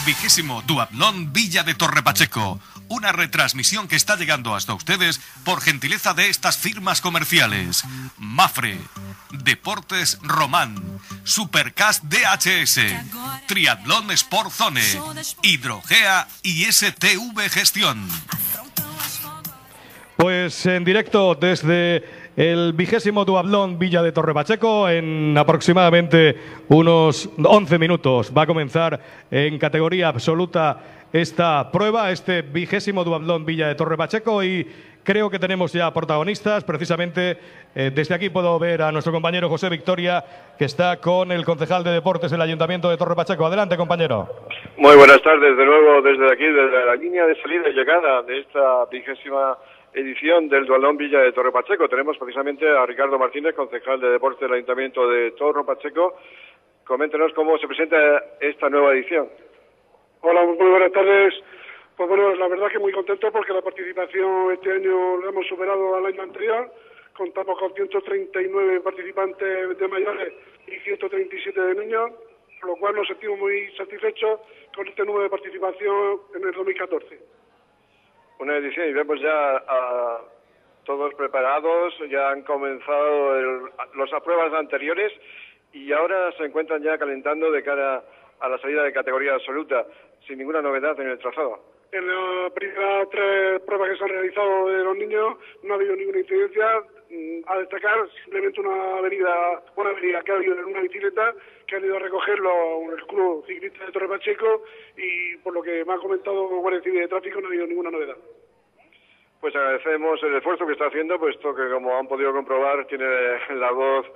Vigésimo Duatlón Villa de Torrepacheco. Una retransmisión que está llegando hasta ustedes por gentileza de estas firmas comerciales: Mafre, Deportes Román, Supercast DHS, Triatlón Sport Zone, Hidrogea y STV Gestión. Pues en directo desde el vigésimo Duatlón Villa de Torrepacheco, en aproximadamente unos 11 minutos va a comenzar en categoría absoluta esta prueba, este vigésimo Duatlón Villa de Torrepacheco, y creo que tenemos ya protagonistas. Precisamente desde aquí puedo ver a nuestro compañero José Victoria, que está con el concejal de deportes del Ayuntamiento de Torrepacheco. Adelante, compañero. Muy buenas tardes de nuevo desde aquí, desde la línea de salida y llegada de esta vigésima edición del Duatlón Villa de Torrepacheco. Tenemos precisamente a Ricardo Martínez, concejal de deportes del Ayuntamiento de Torrepacheco. Coméntenos cómo se presenta esta nueva edición. Hola, muy buenas tardes. Pues bueno, la verdad que muy contento porque la participación este año la hemos superado al año anterior. Contamos con 139 participantes de mayores y 137 de niños, por lo cual nos sentimos muy satisfechos con este número de participación en el 2014. Una edición y vemos ya a todos preparados, ya han comenzado las pruebas anteriores y ahora se encuentran ya calentando de cara a la salida de categoría absoluta, sin ninguna novedad en el trazado. En las primeras 3 pruebas que se han realizado de los niños no ha habido ninguna incidencia. A destacar simplemente una avenida que ha habido en una bicicleta que han ido a recogerlo el Club Ciclista de Torrepacheco, y por lo que me ha comentado Guardia Civil de Tráfico no ha habido ninguna novedad. Pues agradecemos el esfuerzo que está haciendo, puesto que, como han podido comprobar, tiene la voz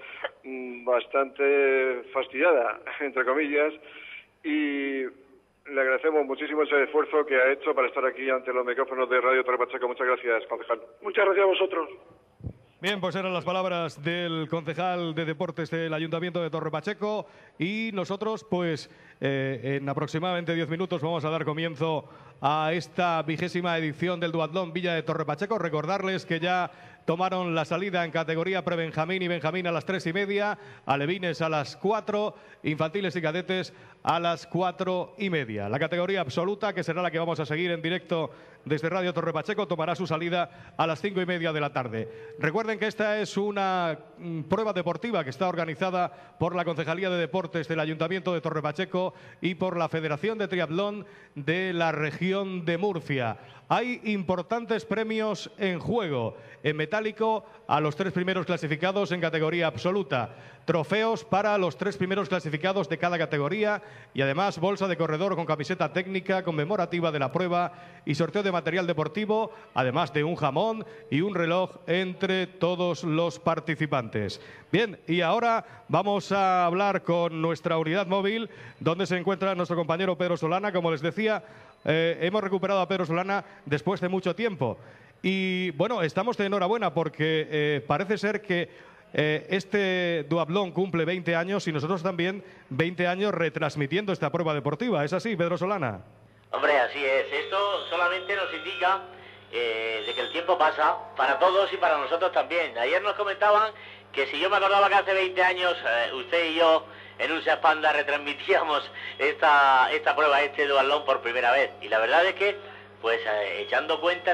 bastante fastidiada, entre comillas, y le agradecemos muchísimo ese esfuerzo que ha hecho para estar aquí ante los micrófonos de Radio Torrepacheco. Muchas gracias, concejal. Muchas gracias a vosotros. Bien, pues eran las palabras del concejal de deportes del Ayuntamiento de Torrepacheco, y nosotros pues en aproximadamente 10 minutos vamos a dar comienzo a esta vigésima edición del Duatlón Villa de Torrepacheco. Recordarles que ya tomaron la salida en categoría prebenjamín y benjamín a las 3:30, alevines a las 4, infantiles y cadetes a las 4:30. La categoría absoluta, que será la que vamos a seguir en directo desde Radio Torrepacheco, tomará su salida a las 5:30 de la tarde. Recuerden que esta es una prueba deportiva que está organizada por la Concejalía de Deportes del Ayuntamiento de Torrepacheco y por la Federación de Triatlón de la región de Murcia. Hay importantes premios en juego. En metálico, a los 3 primeros clasificados en categoría absoluta. Trofeos para los 3 primeros clasificados de cada categoría, y además bolsa de corredor con camiseta técnica conmemorativa de la prueba y sorteo de material deportivo, además de un jamón y un reloj entre todos los participantes. Bien, y ahora vamos a hablar con nuestra unidad móvil, donde se encuentra nuestro compañero Pedro Solana. Como les decía, hemos recuperado a Pedro Solana después de mucho tiempo. Y bueno, estamos de enhorabuena porque parece ser que este Duatlón cumple 20 años y nosotros también 20 años retransmitiendo esta prueba deportiva. ¿Es así, Pedro Solana? Hombre, así es. Esto solamente nos indica de que el tiempo pasa para todos y para nosotros también. Ayer nos comentaban que si yo me acordaba que hace 20 años usted y yo en un Seat Panda retransmitíamos esta prueba, este Duatlón por primera vez. Y la verdad es que, pues echando cuentas,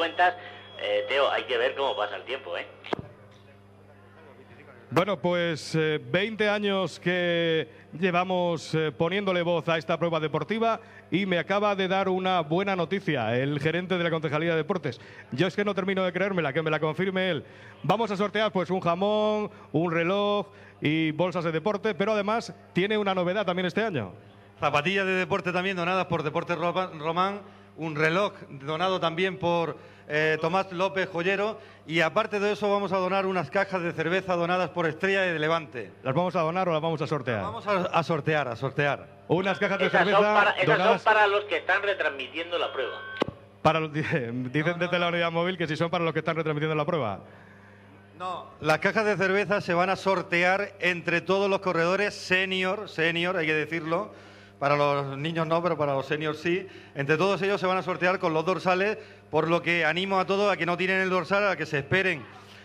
Teo, hay que ver cómo pasa el tiempo, ¿eh? Bueno, pues 20 años que llevamos poniéndole voz a esta prueba deportiva, y me acaba de dar una buena noticia el gerente de la Concejalía de Deportes. Yo es que no termino de creérmela, que me la confirme él. Vamos a sortear pues un jamón, un reloj y bolsas de deporte, pero además tiene una novedad también este año. Zapatillas de deporte también donadas por Deportes Román, un reloj donado también por Tomás López Joyero, y aparte de eso vamos a donar unas cajas de cerveza donadas por Estrella de Levante. ¿Las vamos a donar o las vamos a sortear? Las vamos a sortear. Unas cajas de Esas cerveza son para los que están retransmitiendo la prueba. Dicen desde la unidad móvil que si son para los que están retransmitiendo la prueba. No, las cajas de cerveza se van a sortear entre todos los corredores senior, hay que decirlo. Para los niños no, pero para los seniors sí. Entre todos ellos se van a sortear con los dorsales, por lo que animo a todos a que no tiren el dorsal, a que se esperen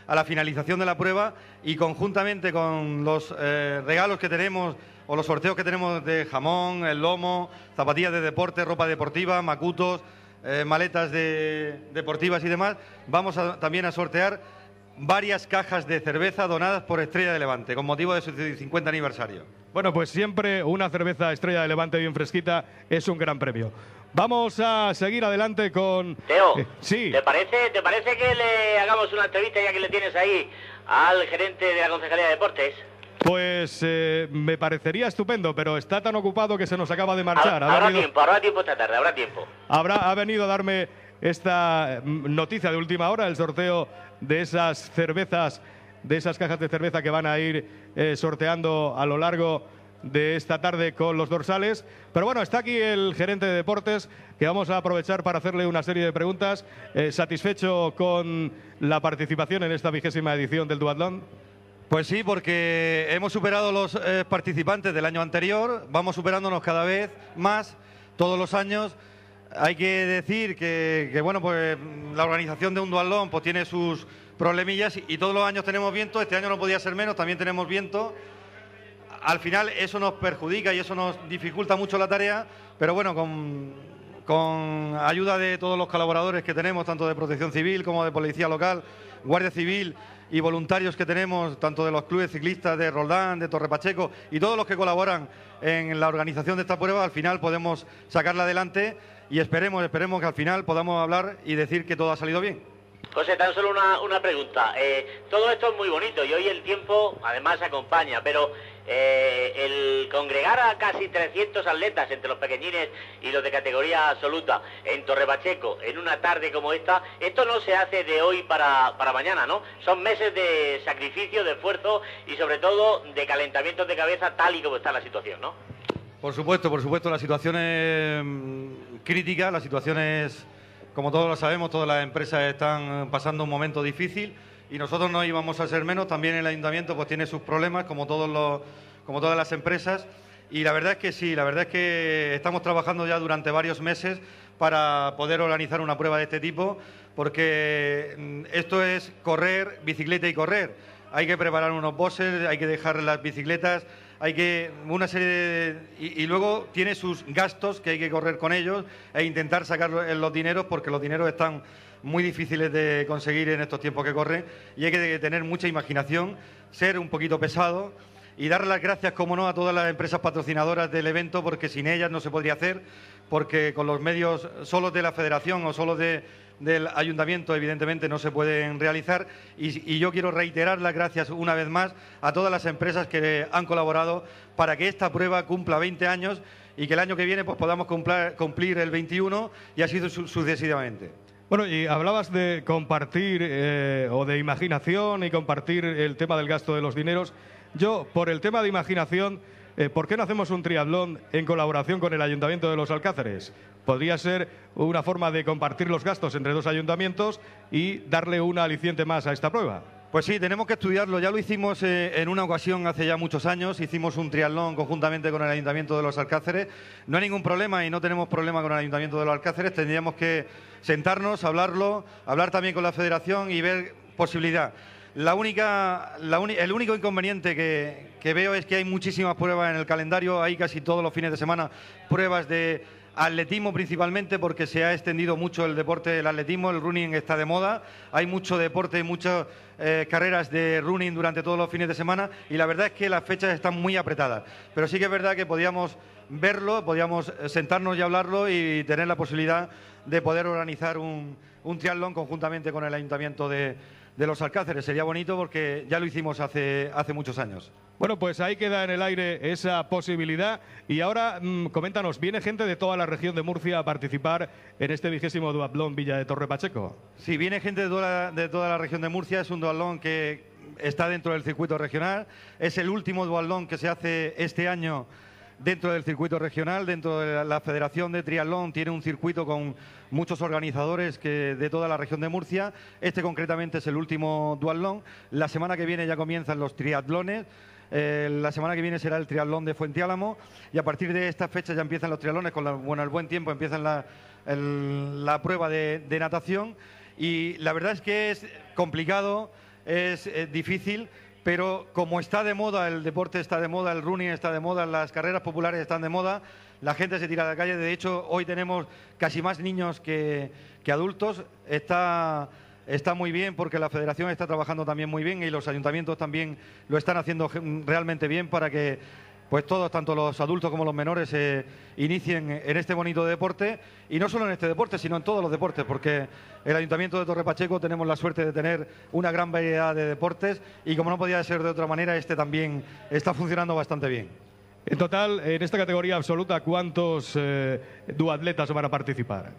a la finalización de la prueba y conjuntamente con los regalos que tenemos o los sorteos que tenemos de jamón, el lomo, zapatillas de deporte, ropa deportiva, macutos, maletas deportivas y demás, vamos también a sortear varias cajas de cerveza donadas por Estrella de Levante con motivo de su 50 aniversario. Bueno, pues siempre una cerveza Estrella de Levante bien fresquita es un gran premio. Vamos a seguir adelante con... Teo, sí. ¿te parece que le hagamos una entrevista ya que le tienes ahí al gerente de la Concejalía de Deportes? Pues me parecería estupendo, pero está tan ocupado que se nos acaba de marchar. Habrá tiempo esta tarde, habrá tiempo. Ha venido a darme esta noticia de última hora, el sorteo de esas cervezas, de esas cajas de cerveza que van a ir sorteando a lo largo de esta tarde con los dorsales. Pero bueno, está aquí el gerente de deportes, que vamos a aprovechar para hacerle una serie de preguntas. ¿Satisfecho con la participación en esta 20ª edición del duatlón? Pues sí, porque hemos superado los participantes del año anterior, vamos superándonos cada vez más todos los años. Hay que decir que bueno, pues la organización de un duatlón pues tiene sus problemillas y todos los años tenemos viento. Este año no podía ser menos, también tenemos viento. Al final eso nos perjudica y eso nos dificulta mucho la tarea, pero bueno, con ayuda de todos los colaboradores que tenemos, tanto de Protección Civil como de Policía Local, Guardia Civil y voluntarios que tenemos, tanto de los clubes ciclistas de Roldán, de Torre Pacheco y todos los que colaboran en la organización de esta prueba, al final podemos sacarla adelante y esperemos que al final podamos hablar y decir que todo ha salido bien. José, tan solo una pregunta. Todo esto es muy bonito y hoy el tiempo además acompaña, pero el congregar a casi 300 atletas entre los pequeñines y los de categoría absoluta en Torre Pacheco en una tarde como esta, esto no se hace de hoy para mañana, ¿no? Son meses de sacrificio, de esfuerzo y sobre todo de calentamientos de cabeza tal y como está la situación, ¿no? Por supuesto, la situación es crítica, la situación es... Como todos lo sabemos, todas las empresas están pasando un momento difícil y nosotros no íbamos a ser menos. También el ayuntamiento pues tiene sus problemas, como todas las empresas. Y la verdad es que sí, la verdad es que estamos trabajando ya durante varios meses para poder organizar una prueba de este tipo, porque esto es correr, bicicleta y correr. Hay que preparar unos bosses, hay que dejar las bicicletas, hay que una serie de... Y luego tiene sus gastos que hay que correr con ellos e intentar sacar los dineros, porque los dineros están muy difíciles de conseguir en estos tiempos que corren y hay que tener mucha imaginación, ser un poquito pesado y dar las gracias, como no, a todas las empresas patrocinadoras del evento, porque sin ellas no se podría hacer, porque con los medios solos de la federación o solos del ayuntamiento evidentemente no se pueden realizar y yo quiero reiterar las gracias una vez más a todas las empresas que han colaborado para que esta prueba cumpla 20 años y que el año que viene pues podamos cumplir el 21 y así sucesivamente. Bueno, y hablabas de compartir o de imaginación y compartir el tema del gasto de los dineros. Yo, por el tema de imaginación, ¿por qué no hacemos un triatlón en colaboración con el Ayuntamiento de Los Alcáceres? Podría ser una forma de compartir los gastos entre dos ayuntamientos y darle una aliciente más a esta prueba. Pues sí, tenemos que estudiarlo. Ya lo hicimos en una ocasión hace ya muchos años. Hicimos un triatlón conjuntamente con el Ayuntamiento de Los Alcáceres. No hay ningún problema y no tenemos problema con el Ayuntamiento de Los Alcáceres. Tendríamos que sentarnos, hablarlo, hablar también con la Federación y ver posibilidad. El único inconveniente que veo es que hay muchísimas pruebas en el calendario. Hay casi todos los fines de semana pruebas de atletismo principalmente, porque se ha extendido mucho el deporte del atletismo, el running está de moda, hay mucho deporte, muchas carreras de running durante todos los fines de semana y la verdad es que las fechas están muy apretadas, pero sí que es verdad que podíamos verlo, podíamos sentarnos y hablarlo y tener la posibilidad de poder organizar un triatlón conjuntamente con el Ayuntamiento de Los Alcáceres. Sería bonito porque ya lo hicimos hace muchos años. Bueno, pues ahí queda en el aire esa posibilidad. Y ahora, coméntanos, ¿viene gente de toda la región de Murcia a participar en este 20º duatlón Villa de Torre Pacheco? Sí, viene gente de toda la región de Murcia. Es un duatlón que está dentro del circuito regional. Es el último duatlón que se hace este año dentro del circuito regional. Dentro de la Federación de Triatlón tiene un circuito con muchos organizadores de toda la región de Murcia. Este concretamente es el último duatlón. La semana que viene ya comienzan los triatlones. La semana que viene será el triatlón de Fuenteálamo y a partir de esta fecha ya empiezan los triatlones. Con el buen tiempo empiezan la prueba de natación y la verdad es que es complicado. es difícil, pero como está de moda, el deporte está de moda, el running está de moda, las carreras populares están de moda, la gente se tira a la calle. De hecho, hoy tenemos casi más niños que adultos. Está muy bien porque la federación está trabajando también muy bien y los ayuntamientos también lo están haciendo realmente bien para que pues todos, tanto los adultos como los menores, se inicien en este bonito deporte, y no solo en este deporte, sino en todos los deportes, porque el Ayuntamiento de Torre Pacheco tenemos la suerte de tener una gran variedad de deportes y, como no podía ser de otra manera, este también está funcionando bastante bien. En total, en esta categoría absoluta, ¿cuántos duatletas van a participar?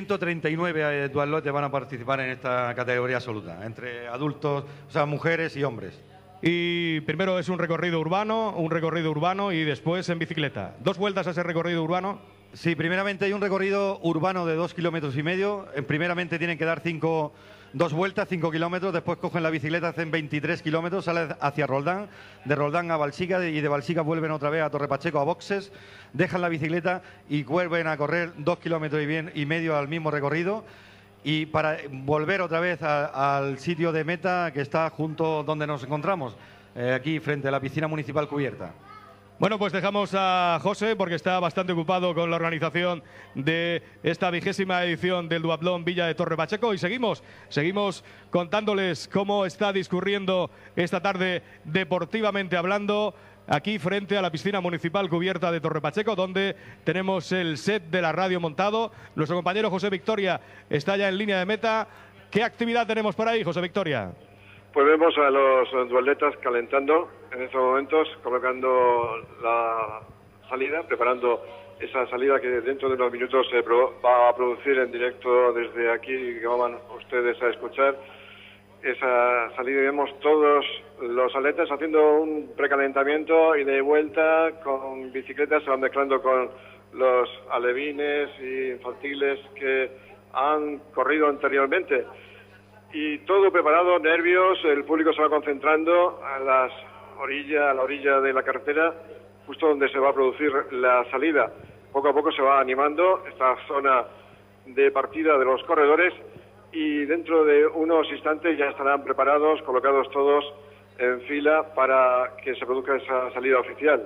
139 duatletas van a participar en esta categoría absoluta, entre adultos, o sea, mujeres y hombres. Y primero es un recorrido urbano y después en bicicleta. ¿2 vueltas a ese recorrido urbano? Sí, primeramente hay un recorrido urbano de 2,5 kilómetros. Primeramente tienen que dar 2 vueltas, 5 kilómetros. Después cogen la bicicleta, hacen 23 kilómetros, salen hacia Roldán, de Roldán a Balsica y de Balsica vuelven otra vez a Torre Pacheco, a boxes, dejan la bicicleta y vuelven a correr 2,5 kilómetros al mismo recorrido. Y para volver otra vez al sitio de meta que está junto donde nos encontramos, aquí frente a la piscina municipal cubierta. Bueno, pues dejamos a José porque está bastante ocupado con la organización de esta 20ª edición del Duatlón Villa de Torre Pacheco, y seguimos contándoles cómo está discurriendo esta tarde deportivamente hablando, aquí frente a la piscina municipal cubierta de Torre Pacheco, donde tenemos el set de la radio montado. Nuestro compañero José Victoria está ya en línea de meta. ¿Qué actividad tenemos por ahí, José Victoria? Pues vemos a los duatletas calentando en estos momentos, colocando la salida, preparando esa salida que dentro de unos minutos se va a producir en directo desde aquí, que van ustedes a escuchar. Esa salida, y vemos todos los atletas haciendo un precalentamiento y de vuelta con bicicletas, se van mezclando con los alevines y infantiles que han corrido anteriormente. Y todo preparado, nervios, el público se va concentrando a la orilla de la carretera, justo donde se va a producir la salida. Poco a poco se va animando esta zona de partida de los corredores, y dentro de unos instantes ya estarán preparados, colocados todos en fila para que se produzca esa salida oficial.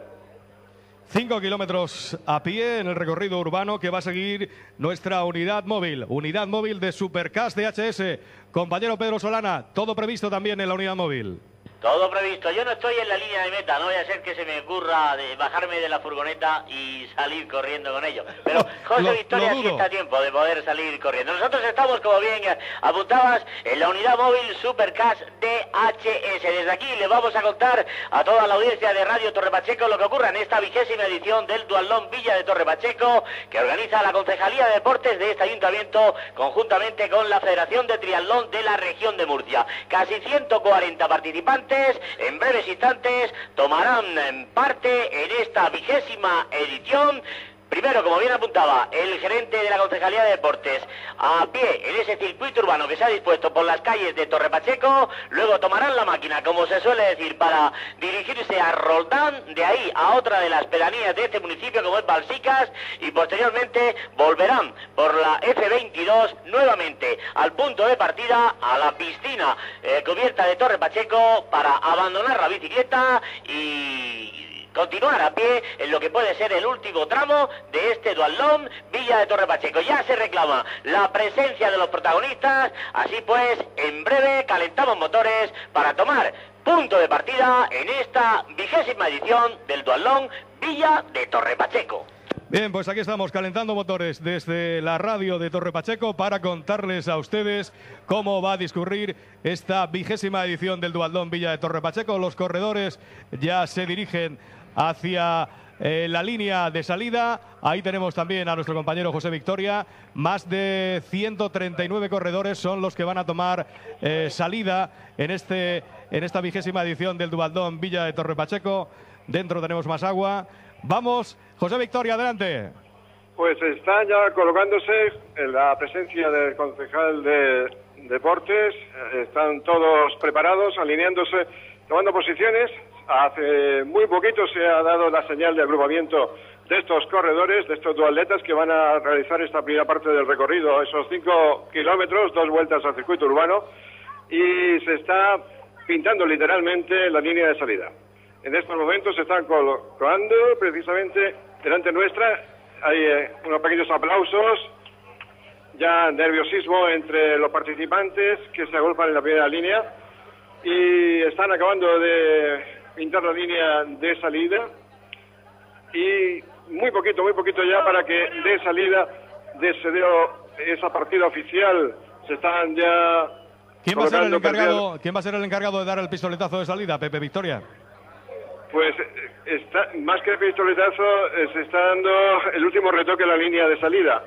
5 kilómetros a pie en el recorrido urbano que va a seguir nuestra unidad móvil de Supercars DHS. Compañero Pedro Solana, todo previsto también en la unidad móvil. Todo previsto. Yo no estoy en la línea de meta, no voy a ser que se me ocurra de bajarme de la furgoneta y salir corriendo con ellos. Pero José Victoria sí está a tiempo de poder salir corriendo. Nosotros estamos, como bien apuntabas, en la unidad móvil Supercars DHS. Desde aquí les vamos a contar a toda la audiencia de Radio Torre Pacheco lo que ocurra en esta 20ª edición del Duatlón Villa de Torre Pacheco, que organiza la Concejalía de Deportes de este ayuntamiento conjuntamente con la Federación de Triatlón de la región de Murcia. Casi 140 participantes en breves instantes tomarán parte en esta 20ª edición. Primero, como bien apuntaba el gerente de la Concejalía de Deportes, a pie en ese circuito urbano que se ha dispuesto por las calles de Torre Pacheco. Luego tomarán la máquina, como se suele decir, para dirigirse a Roldán, de ahí a otra de las pedanías de este municipio como es Balsicas, y posteriormente volverán por la F22 nuevamente al punto de partida, a la piscina cubierta de Torre Pacheco, para abandonar la bicicleta y continuar a pie en lo que puede ser el último tramo de este Duatlón Villa de Torre Pacheco. Ya se reclama la presencia de los protagonistas, así pues, en breve calentamos motores para tomar punto de partida en esta 20ª edición del Duatlón Villa de Torre Pacheco. Bien, pues aquí estamos calentando motores desde la radio de Torre Pacheco para contarles a ustedes cómo va a discurrir esta 20ª edición del Duatlón Villa de Torre Pacheco. Los corredores ya se dirigen hacia la línea de salida. Ahí tenemos también a nuestro compañero José Victoria. Más de 139 corredores son los que van a tomar salida en esta 20ª edición del Duatlón Villa de Torre Pacheco. Dentro tenemos más agua. Vamos, José Victoria, adelante. Pues están ya colocándose en la presencia del concejal de Deportes. Están todos preparados, alineándose, tomando posiciones. Hace muy poquito se ha dado la señal de agrupamiento de estos corredores, de estos duatletas que van a realizar esta primera parte del recorrido, esos 5 kilómetros, 2 vueltas al circuito urbano, y se está pintando literalmente la línea de salida. En estos momentos se están colocando precisamente delante nuestra. Hay unos pequeños aplausos, ya nerviosismo entre los participantes que se agolpan en la primera línea y están acabando de pintar la línea de salida y muy poquito ya para que dé salida de esa partida oficial. Se están ya... ¿Quién va a ser el encargado de dar el pistoletazo de salida, Pepe Victoria? Pues más que el pistoletazo, se está dando el último retoque a la línea de salida.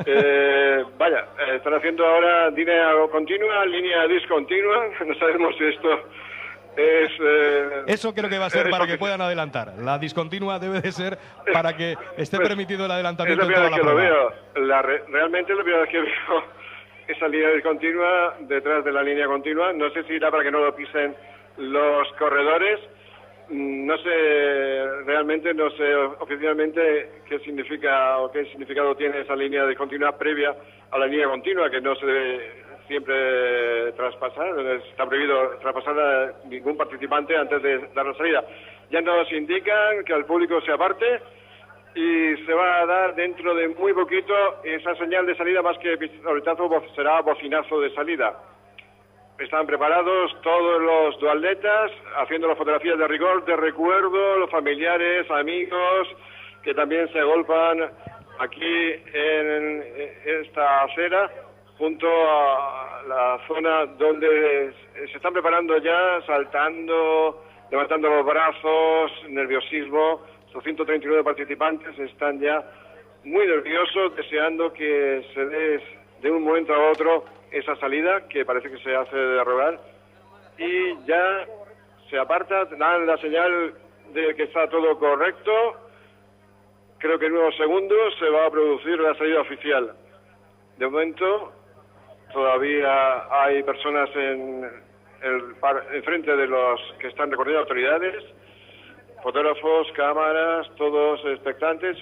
Están haciendo ahora línea continua, línea discontinua. No sabemos si esto es... Eso creo que va a ser para que puedan adelantar. La discontinua debe de ser para que esté permitido el adelantamiento en toda la prueba. Realmente la primera vez que veo esa línea discontinua detrás de la línea continua. No sé si irá para que no lo pisen los corredores. No sé, realmente no sé oficialmente qué significa o qué significado tiene esa línea de continuidad previa a la línea continua, que no se debe siempre traspasar. Está prohibido traspasar a ningún participante antes de dar la salida. Ya nos indican que el público se aparte y se va a dar dentro de muy poquito esa señal de salida, más que pistoletazo, será bocinazo de salida. Están preparados todos los duatletas, haciendo las fotografías de rigor, de recuerdo, los familiares, amigos, que también se agolpan aquí en esta acera, junto a la zona donde se están preparando ya, saltando, levantando los brazos, nerviosismo. Los 139 participantes están ya muy nerviosos, deseando que se dé de un momento a otro esa salida, que parece que se hace de rogar, y ya se aparta, dan la señal de que está todo correcto. Creo que en unos segundos se va a producir la salida oficial. De momento todavía hay personas en frente de los que están recorriendo autoridades, fotógrafos, cámaras, todos expectantes,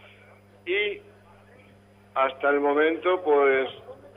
y hasta el momento pues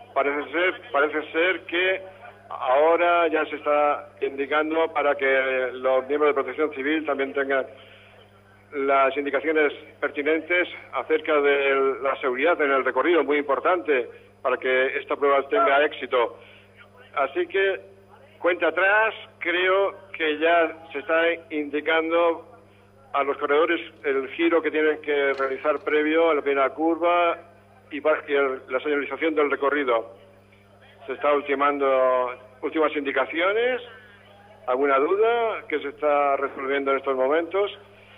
parece ser que ahora ya se está indicando para que los miembros de Protección Civil también tengan las indicaciones pertinentes acerca de la seguridad en el recorrido, muy importante para que esta prueba tenga éxito. Así que cuenta atrás, creo que ya se está indicando a los corredores el giro que tienen que realizar previo a la primera curva y la señalización del recorrido. Se está ultimando últimas indicaciones, alguna duda que se está resolviendo en estos momentos,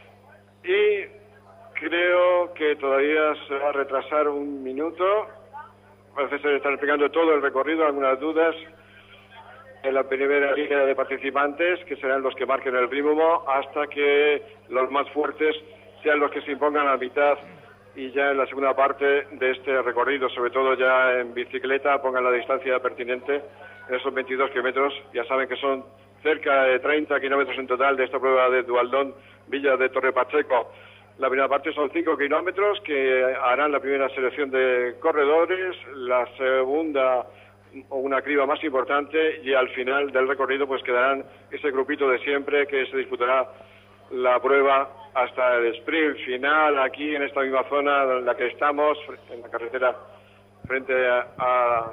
y creo que todavía se va a retrasar un minuto. Parece que se están explicando todo el recorrido, algunas dudas en la primera línea de participantes, que serán los que marquen el ritmo, hasta que los más fuertes sean los que se impongan a la mitad y ya en la segunda parte de este recorrido, sobre todo ya en bicicleta, pongan la distancia pertinente en esos 22 kilómetros. Ya saben que son cerca de 30 kilómetros en total de esta prueba de Dualdón Villa de Torre Pacheco. La primera parte son 5 kilómetros que harán la primera selección de corredores, la segunda una criba más importante, y al final del recorrido pues quedarán ese grupito de siempre que se disputará la prueba hasta el sprint final aquí en esta misma zona en la que estamos, en la carretera frente a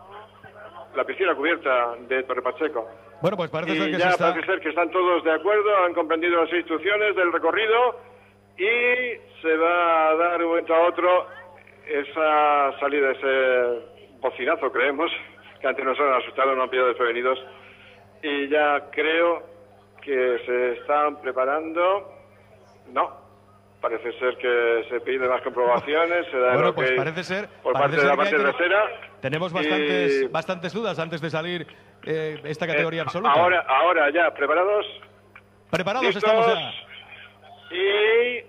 la piscina cubierta de Torre Pacheco. Bueno, pues parece ser que parece ser que están todos de acuerdo, han comprendido las instrucciones del recorrido y se va a dar un momento a otro esa salida, ese bocinazo, creemos, que antes nos han asustado, nos han pillado desprevenidos, y ya creo que se están preparando. No, parece ser que se piden más comprobaciones, se da bueno, pues parece ser por parte de la parte trasera. Tenemos bastantes dudas antes de salir esta categoría absoluta. Ahora ya, ¿preparados? Preparados ¿listos? Estamos ya. Y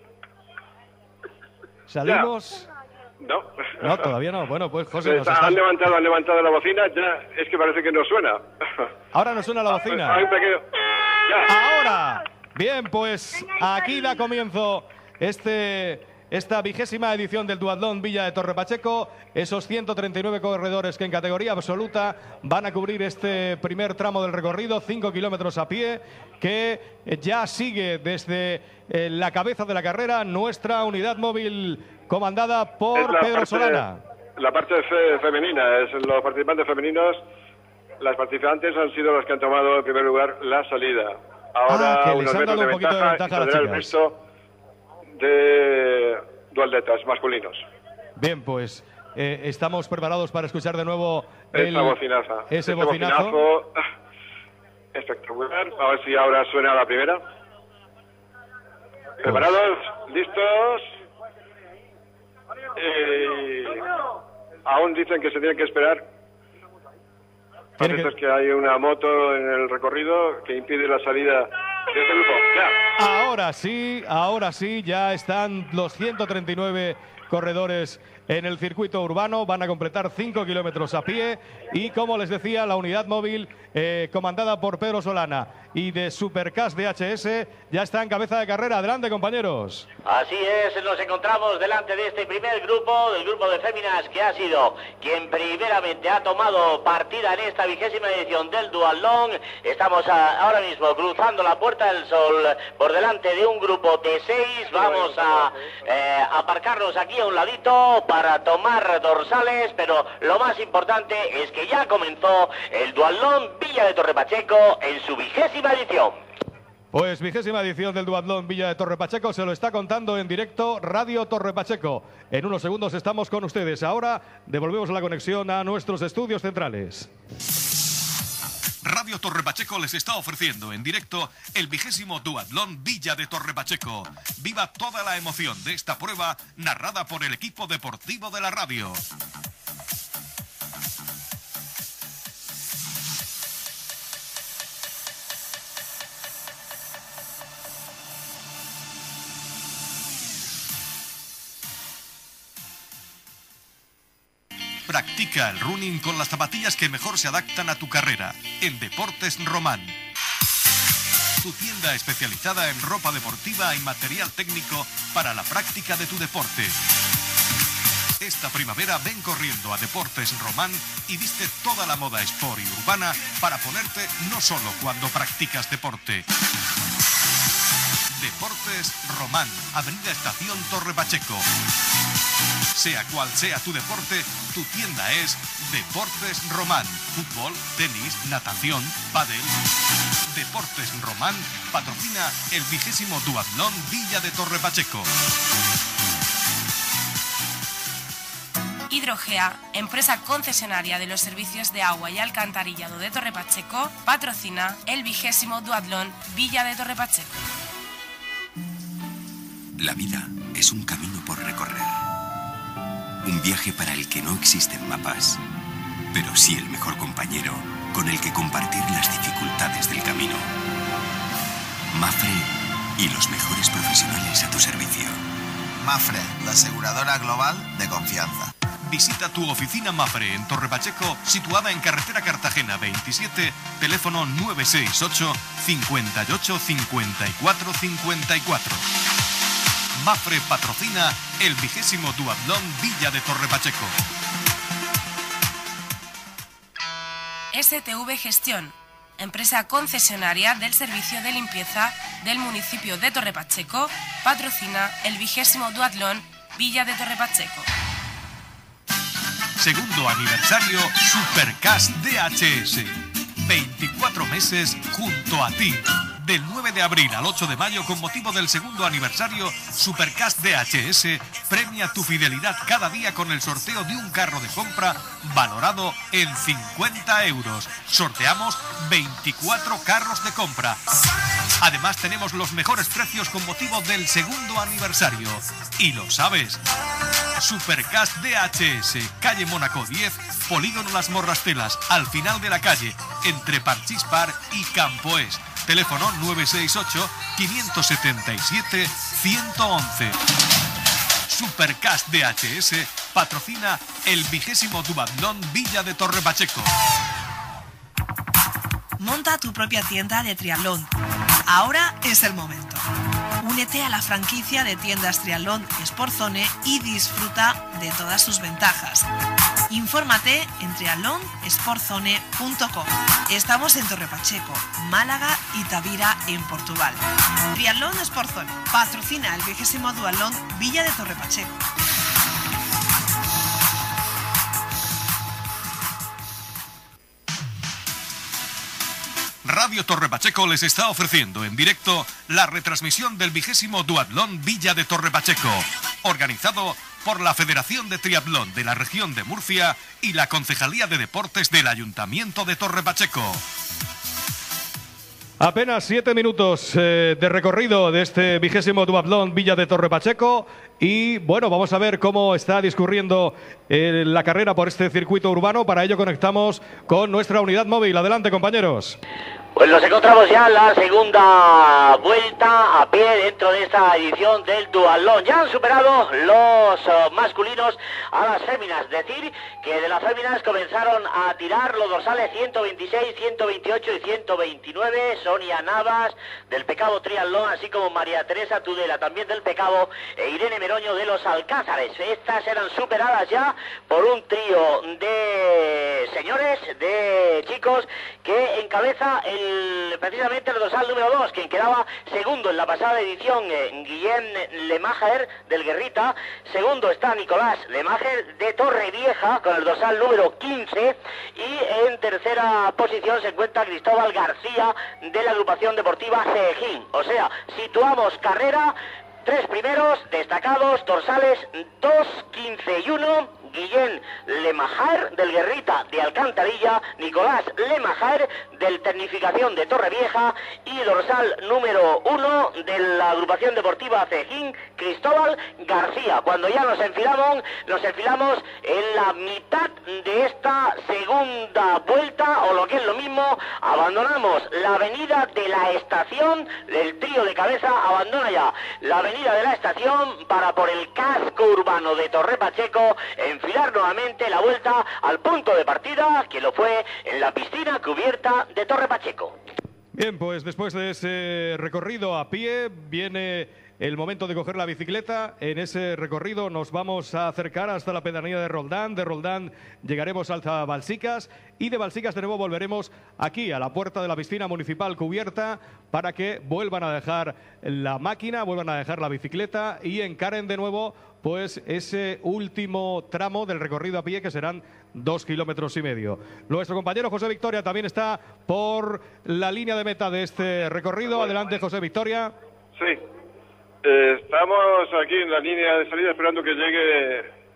salimos. No, todavía no. Bueno, pues José, han levantado la bocina, ya es que parece que no suena. Ahora no suena la bocina. Hay un pequeño... ¡Ahora! Bien, pues aquí da comienzo este esta 20ª edición del Duatlón Villa de Torre Pacheco. Esos 139 corredores que en categoría absoluta van a cubrir este primer tramo del recorrido, 5 kilómetros a pie, que ya sigue desde la cabeza de la carrera nuestra unidad móvil comandada por Pedro Solana. La parte femenina, es los participantes femeninos. Las participantes han sido los que han tomado en primer lugar la salida. Ahora unos metros de ventaja tendrá el resto de duatletas masculinos. Bien, pues estamos preparados para escuchar de nuevo ese bocinazo espectacular. A ver si ahora suena la primera. ¿Preparados? ¿Listos? Aún dicen que se tienen que esperar. Parece que hay una moto en el recorrido que impide la salida de este grupo. Ya. Ahora sí, ya están los 139 corredores en el circuito urbano. Van a completar 5 kilómetros a pie y, como les decía, la unidad móvil comandada por Pedro Solana y de Supercast DHS ya está en cabeza de carrera. Adelante, compañeros. Así es, nos encontramos delante de este primer grupo, del grupo de féminas, que ha sido quien primeramente ha tomado partida en esta 20ª edición del Duatlón. Estamos ahora mismo cruzando la Puerta del Sol por delante de un grupo de 6. Vamos a aparcarnos aquí a un ladito para tomar dorsales, pero lo más importante es que ya comenzó el Duatlón Villa de Torre Pacheco en su 20ª edición. Pues 20ª edición del Duatlón Villa de Torre Pacheco se lo está contando en directo Radio Torre Pacheco. En unos segundos estamos con ustedes. Ahora devolvemos la conexión a nuestros estudios centrales. Radio Torre Pacheco les está ofreciendo en directo el 20º Duatlón Villa de Torre Pacheco. Viva toda la emoción de esta prueba narrada por el equipo deportivo de la radio. Practica el running con las zapatillas que mejor se adaptan a tu carrera en Deportes Román. Tu tienda especializada en ropa deportiva y material técnico para la práctica de tu deporte. Esta primavera ven corriendo a Deportes Román y viste toda la moda sport y urbana para ponerte no solo cuando practicas deporte. Deportes Román, Avenida Estación Torre Pacheco. Sea cual sea tu deporte, tu tienda es Deportes Román. Fútbol, tenis, natación, pádel. Deportes Román patrocina el 20º Duatlón Villa de Torre Pacheco. Hidrogea, empresa concesionaria de los servicios de agua y alcantarillado de Torre Pacheco, patrocina el 20º Duatlón Villa de Torre Pacheco. La vida es un camino por recorrer. Un viaje para el que no existen mapas, pero sí el mejor compañero con el que compartir las dificultades del camino. Mafre y los mejores profesionales a tu servicio. Mafre, la aseguradora global de confianza. Visita tu oficina Mafre en Torre Pacheco, situada en carretera Cartagena 27, teléfono 968 58 54 54. Mafre patrocina el 20º Duatlón Villa de Torre Pacheco. STV Gestión, empresa concesionaria del servicio de limpieza del municipio de Torre Pacheco, patrocina el 20º Duatlón Villa de Torre Pacheco. Segundo aniversario Supercast DHS. 24 meses junto a ti. Del 9 de abril al 8 de mayo, con motivo del segundo aniversario, Supercast DHS premia tu fidelidad cada día con el sorteo de un carro de compra valorado en 50 euros. Sorteamos 24 carros de compra. Además, tenemos los mejores precios con motivo del segundo aniversario. Y lo sabes. Supercast DHS, calle Mónaco 10, Polígono Las Morrastelas, al final de la calle, entre Parchís Par y Campoés. Teléfono 968 577 111. Supercast DHS patrocina el 20º Duatlón Villa de Torre Pacheco. Monta tu propia tienda de triatlón. Ahora es el momento. Únete a la franquicia de tiendas Triatlón Sportzone y disfruta de todas sus ventajas. Infórmate en triatlonsportzone.com. Estamos en Torre Pacheco, Málaga y Tavira en Portugal. Triatlón Sportzone patrocina el 20º Duatlón Villa de Torre Pacheco. Radio Torre Pacheco les está ofreciendo en directo la retransmisión del 20º Duatlón Villa de Torre Pacheco, organizado por la Federación de Triatlón de la Región de Murcia y la Concejalía de Deportes del Ayuntamiento de Torre Pacheco. Apenas 7 minutos de recorrido de este 20º Duatlón Villa de Torre Pacheco y bueno, vamos a ver cómo está discurriendo la carrera por este circuito urbano. Para ello conectamos con nuestra unidad móvil. Adelante, compañeros. Pues nos encontramos ya en la segunda vuelta a pie dentro de esta edición del Duatlón. Ya han superado los masculinos a las féminas, decir que de las féminas comenzaron a tirar los dorsales 126, 128 y 129, Sonia Navas del Pecado Triatlón, así como María Teresa Tudela también del Pecado e Irene Meroño de los Alcázares. Estas eran superadas ya por un trío de señores, de chicos, que encabeza precisamente el dorsal número 2, quien quedaba segundo en la pasada edición, Guillem Lemacher del Guerrita. Segundo está Nicolás Lemacher de Torrevieja con el dorsal número 15, y en tercera posición se encuentra Cristóbal García de la agrupación deportiva Cejín. O sea, situamos carrera, tres primeros destacados, dorsales 2, 15 y 1, Guillem Lemacher del Guerrita de Alcantarilla, Nicolás Lemacher del Tecnificación de Torrevieja y dorsal número 1 de la agrupación deportiva Cejín, Cristóbal García. Cuando ya nos enfilamos en la mitad de esta segunda vuelta, o lo que es lo mismo, abandonamos la avenida de la estación, el trío de cabeza abandona ya la avenida de la estación para por el casco urbano de Torre Pacheco enfilar nuevamente la vuelta al punto de partida, que lo fue en la piscina cubierta de Torre Pacheco. Bien, pues después de ese recorrido a pie viene el momento de coger la bicicleta. En ese recorrido nos vamos a acercar hasta la pedanía de Roldán. De Roldán llegaremos hasta Balsicas y de Balsicas de nuevo volveremos aquí a la puerta de la piscina municipal cubierta para que vuelvan a dejar la máquina, vuelvan a dejar la bicicleta y encaren de nuevo pues ese último tramo del recorrido a pie, que serán 2,5 kilómetros. Nuestro compañero José Victoria también está por la línea de meta de este recorrido. Adelante, José Victoria. Sí, estamos aquí en la línea de salida esperando que llegue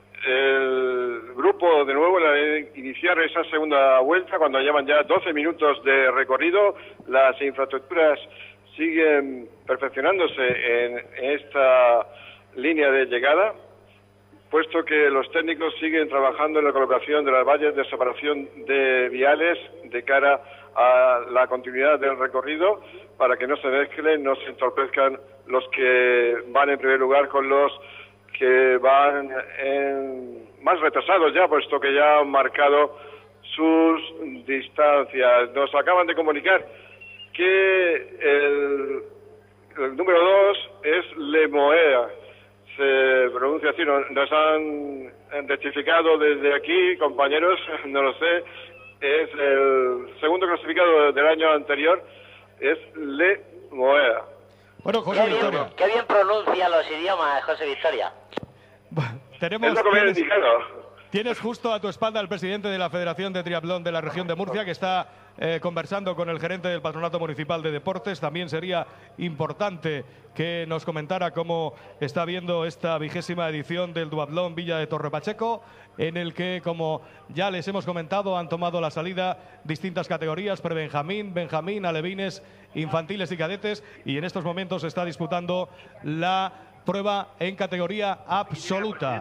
el grupo de nuevo a iniciar esa segunda vuelta, cuando llevan ya 12 minutos de recorrido. Las infraestructuras siguen perfeccionándose en esta línea de llegada, puesto que los técnicos siguen trabajando en la colocación de las vallas de separación de viales de cara a la continuidad del recorrido, para que no se mezclen, no se entorpezcan los que van en primer lugar con los que van más retrasados ya, puesto que ya han marcado sus distancias. Nos acaban de comunicar que el número 2 es Lemoea, se pronuncia así, nos han rectificado desde aquí, compañeros, no lo sé, es el segundo clasificado del año anterior, es Lemoea. Bueno, José Victoria. Qué bien pronuncia los idiomas, José Victoria. Tenemos, es lo que me he indicado. Tienes justo a tu espalda al presidente de la Federación de Triatlón de la Región de Murcia, que está conversando con el gerente del Patronato Municipal de Deportes. También sería importante que nos comentara cómo está viendo esta 20ª edición del Duatlón Villa de Torre Pacheco, en el que, como ya les hemos comentado, han tomado la salida distintas categorías: prebenjamín, benjamín, alevines, infantiles y cadetes, y en estos momentos se está disputando la prueba en categoría absoluta.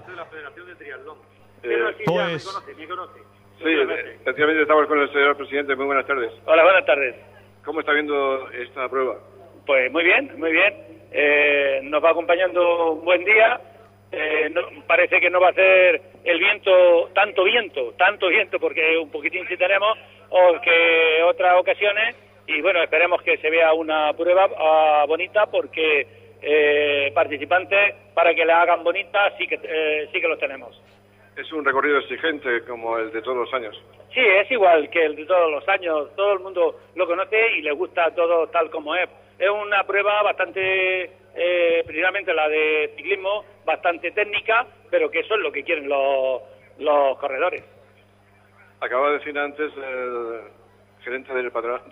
Pues sí, efectivamente estamos con el señor presidente. Muy buenas tardes. Hola, buenas tardes. ¿Cómo está viendo esta prueba? Pues muy bien, muy bien. Nos va acompañando un buen día. Parece que no va a ser el viento, tanto viento, porque un poquitín sí tenemos, o que otras ocasiones. Y bueno, esperemos que se vea una prueba bonita, porque participantes para que la hagan bonita, sí que los tenemos. Es un recorrido exigente como el de todos los años. Sí, es igual que el de todos los años. Todo el mundo lo conoce y le gusta todo tal como es. Es una prueba bastante, precisamente la de ciclismo, bastante técnica, pero que eso es lo que quieren los corredores. Acaba de decir antes el gerente del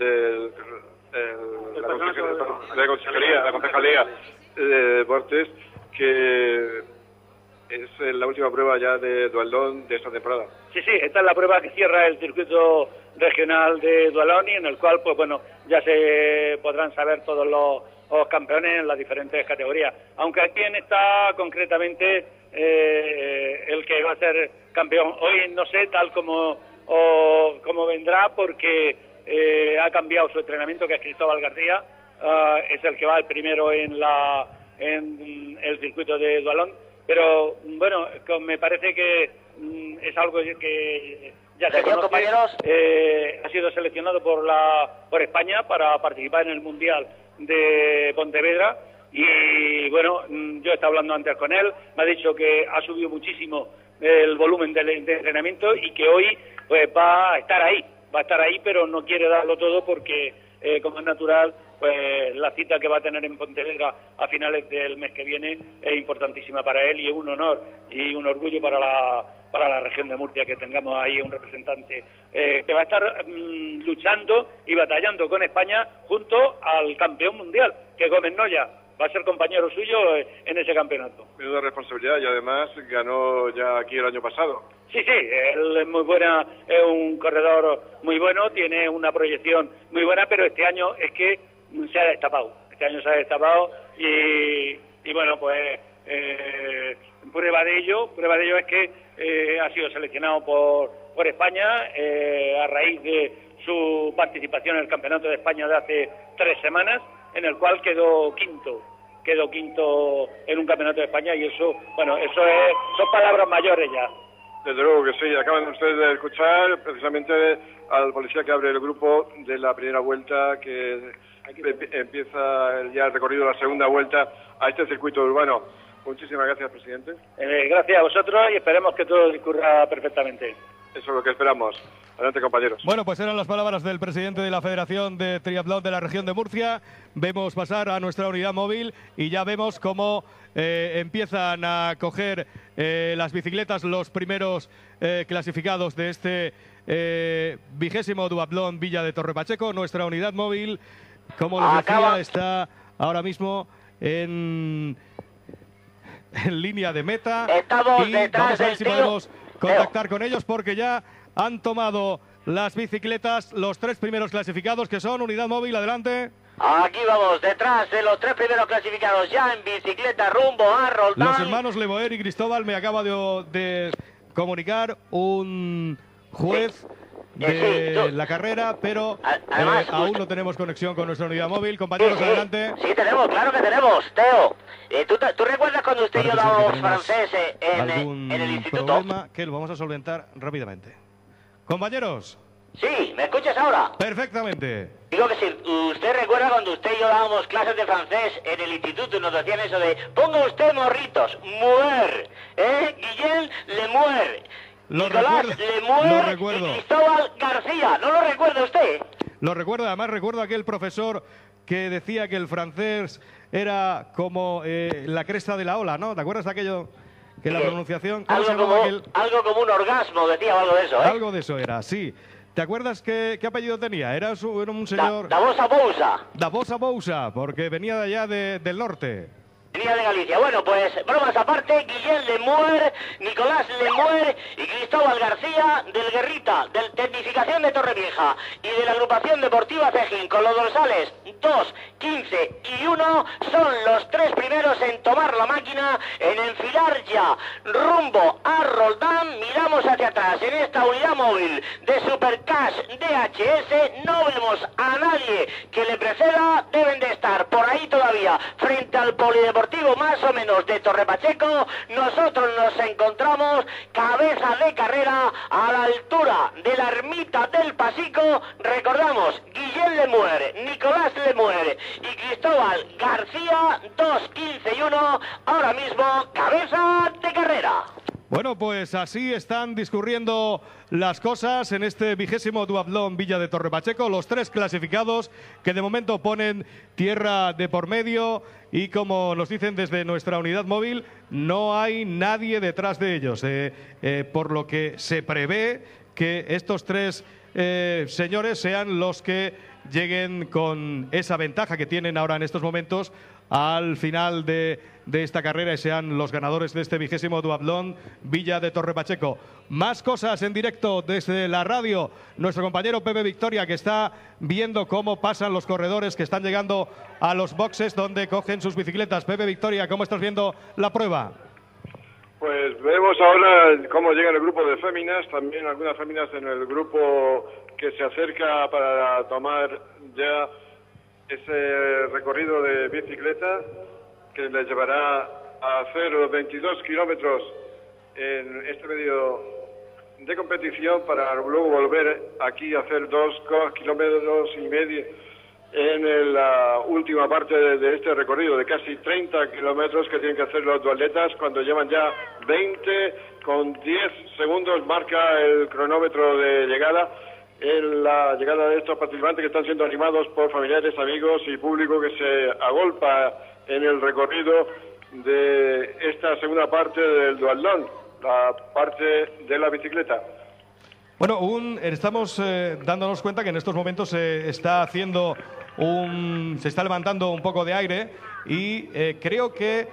la concejalía de deportes, que es la última prueba ya de duatlón de esta temporada. Sí, esta es la prueba que cierra el circuito regional de duatlón y en el cual, pues bueno, ya se podrán saber todos los campeones en las diferentes categorías. Aunque aquí en esta, concretamente, el que va a ser campeón hoy, no sé, tal como vendrá, porque ha cambiado su entrenamiento, que es Cristóbal García, es el que va el primero en el circuito de duatlón. Pero bueno, me parece que es algo que ya se conoce. Compañeros, ha sido seleccionado por España para participar en el Mundial de Pontevedra y bueno, yo he estado hablando antes con él, me ha dicho que ha subido muchísimo el volumen de entrenamiento y que hoy pues va a estar ahí, pero no quiere darlo todo porque como es natural, pues la cita que va a tener en Pontevedra a finales del mes que viene es importantísima para él y es un honor y un orgullo para la región de Murcia que tengamos ahí un representante que va a estar luchando y batallando con España junto al campeón mundial, que Gómez Noya va a ser compañero suyo en ese campeonato. Menuda responsabilidad y además ganó ya aquí el año pasado. Sí, él es muy buena, es un corredor muy bueno, tiene una proyección muy buena, pero este año es que se ha destapado. Este año se ha destapado y bueno, pues prueba de ello es que ha sido seleccionado por España a raíz de su participación en el Campeonato de España de hace 3 semanas, en el cual quedó quinto en un Campeonato de España y eso, bueno, son palabras mayores ya. Desde luego que sí. Acaban ustedes de escuchar precisamente al policía que abre el grupo de la primera vuelta, que empieza ya el recorrido de la segunda vuelta a este circuito urbano. Muchísimas gracias, presidente. Gracias a vosotros y esperemos que todo discurra perfectamente. Eso es lo que esperamos. Adelante, compañeros. Bueno, pues eran las palabras del presidente de la Federación de Triatlón de la región de Murcia. Vemos pasar a nuestra unidad móvil y ya vemos cómo empiezan a coger las bicicletas los primeros clasificados de este 20º duatlón Villa de Torre Pacheco. Nuestra unidad móvil, como les decía, está ahora mismo en línea de meta. Estamos y detrás vamos a ver del si tío. podemos contactar con ellos porque ya han tomado las bicicletas los 3 primeros clasificados, que son unidad móvil. Adelante. Aquí vamos, detrás de los 3 primeros clasificados ya en bicicleta rumbo a Roldán. Los hermanos Leboer y Cristóbal, me acaba de comunicar un juez de la carrera, pero además, aún no tenemos conexión con nuestra unidad móvil. Compañeros, adelante. Sí, tenemos, claro que tenemos, Teo. ¿Tú recuerdas cuando usted y yo dábamos francés en el instituto? Problema que lo vamos a solventar rápidamente. Compañeros. Sí, ¿me escuchas ahora? Perfectamente. Digo que si usted recuerda cuando usted y yo dábamos clases de francés en el instituto y nos decían eso de ponga usted morritos, muer, Guillén Lemuer, Nicolás Lemuer y Cristóbal García. ¿No lo recuerda usted? Lo recuerdo, además recuerdo aquel profesor que decía que el francés era como la cresta de la ola, ¿no? ¿Te acuerdas de aquello? Que la pronunciación... Algo como un orgasmo, decía, o algo de eso, Algo de eso era, sí. ¿Te acuerdas qué apellido tenía? Era un señor... Davosa Bousa. Davosa Bousa, porque venía de allá del norte. Venía de Galicia. Bueno, pues, bromas aparte, Guillén Lemuer, Nicolás Lemuer y Cristóbal García del Guerrita, del Tecnificación de Torrevieja y de la Agrupación Deportiva Cejín, con los dorsales 2, 15 y 1, son los 3 primeros en tomar la máquina, en enfilar ya rumbo a Roldán. Miramos hacia atrás en esta unidad móvil de Supercash DHS, no vemos a nadie que le preceda, deben de estar por ahí todavía frente al polideportivo más o menos de Torre Pacheco. Nosotros nos encontramos cabeza de carrera a la altura de la ermita del Pasico. Recordamos, Guillermo Gabriel Lemuer, Nicolás Lemuer y Cristóbal García, 2:15 y 1, ahora mismo cabeza de carrera. Bueno, pues así están discurriendo las cosas en este 20º duatlón Villa de Torre Pacheco. Los 3 clasificados que de momento ponen tierra de por medio y, como nos dicen desde nuestra unidad móvil, no hay nadie detrás de ellos. Por lo que se prevé que estos 3 señores sean los que lleguen con esa ventaja que tienen ahora en estos momentos al final de esta carrera y sean los ganadores de este 20º duatlón Villa de Torre Pacheco. Más cosas en directo desde la radio. Nuestro compañero Pepe Victoria, que está viendo cómo pasan los corredores que están llegando a los boxes donde cogen sus bicicletas. Pepe Victoria, ¿cómo estás viendo la prueba? Pues vemos ahora cómo llega el grupo de féminas, también algunas féminas en el grupo que se acerca para tomar ya ese recorrido de bicicleta que les llevará a hacer los 22 kilómetros en este medio de competición para luego volver aquí a hacer 2,5 kilómetros en la última parte de este recorrido de casi 30 kilómetros que tienen que hacer los duatletas cuando llevan ya 20 con 10 segundos marca el cronómetro de llegada. En la llegada de estos participantes que están siendo animados por familiares, amigos y público que se agolpa en el recorrido de esta segunda parte del duatlón, la parte de la bicicleta. Bueno, estamos dándonos cuenta que en estos momentos se está levantando un poco de aire y creo que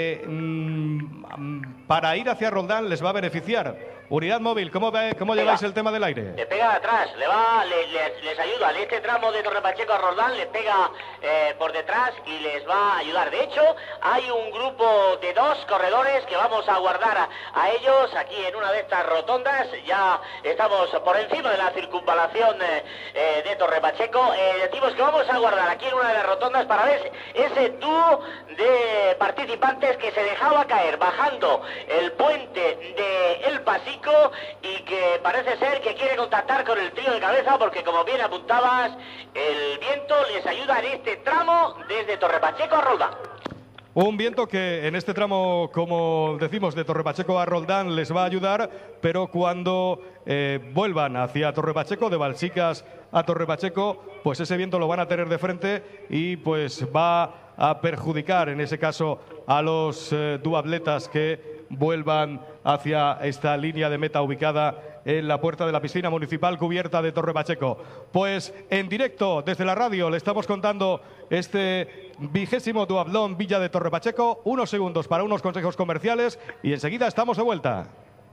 para ir hacia Roldán les va a beneficiar. Unidad móvil, ¿cómo lleváis el tema del aire? Le pega atrás, les ayuda. En este tramo de Torre Pacheco a Roldán le pega por detrás y les va a ayudar. De hecho, hay un grupo de 2 corredores que vamos a guardar a ellos aquí en una de estas rotondas. Ya estamos por encima de la circunvalación de Torre Pacheco. Decimos que vamos a guardar aquí en una de las rotondas para ver ese dúo de participantes que se dejaba caer bajando el puente de El Pasico y que parece ser que quiere contactar con el trío de cabeza porque, como bien apuntabas, el viento les ayuda en este tramo desde Torre Pacheco a Roldán. Un viento que en este tramo, como decimos, de Torre Pacheco a Roldán les va a ayudar, pero cuando vuelvan hacia Torre Pacheco, de Balsicas a Torre Pacheco, pues ese viento lo van a tener de frente y pues va a perjudicar en ese caso a los duatletas que vuelvan hacia esta línea de meta ubicada en la puerta de la piscina municipal cubierta de Torre Pacheco. Pues en directo desde la radio le estamos contando este 20º duatlón Villa de Torre Pacheco. Unos segundos para unos consejos comerciales y enseguida estamos de vuelta.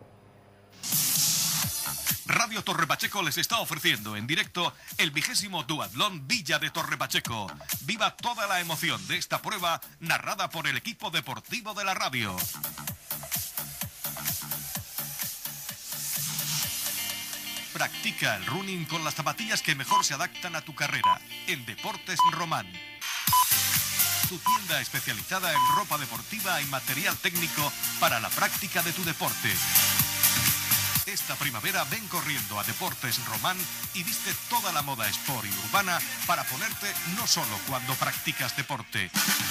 Radio Torre Pacheco les está ofreciendo en directo el 20º duatlón Villa de Torre Pacheco. Viva toda la emoción de esta prueba narrada por el equipo deportivo de la radio. Practica el running con las zapatillas que mejor se adaptan a tu carrera en Deportes Román. Tu tienda especializada en ropa deportiva y material técnico para la práctica de tu deporte. Esta primavera ven corriendo a Deportes Román y viste toda la moda sport y urbana para ponerte no solo cuando practicas deporte.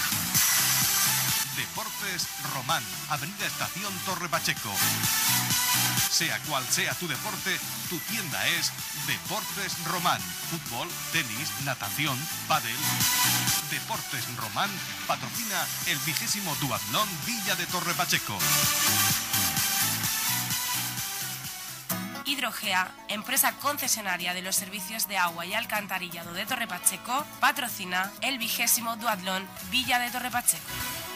Deportes Román, Avenida Estación Torre Pacheco. Sea cual sea tu deporte, tu tienda es Deportes Román. Fútbol, tenis, natación, pádel. Deportes Román patrocina el 20º duatlón Villa de Torre Pacheco. Hidrogea, empresa concesionaria de los servicios de agua y alcantarillado de Torre Pacheco, patrocina el 20º duatlón Villa de Torre Pacheco.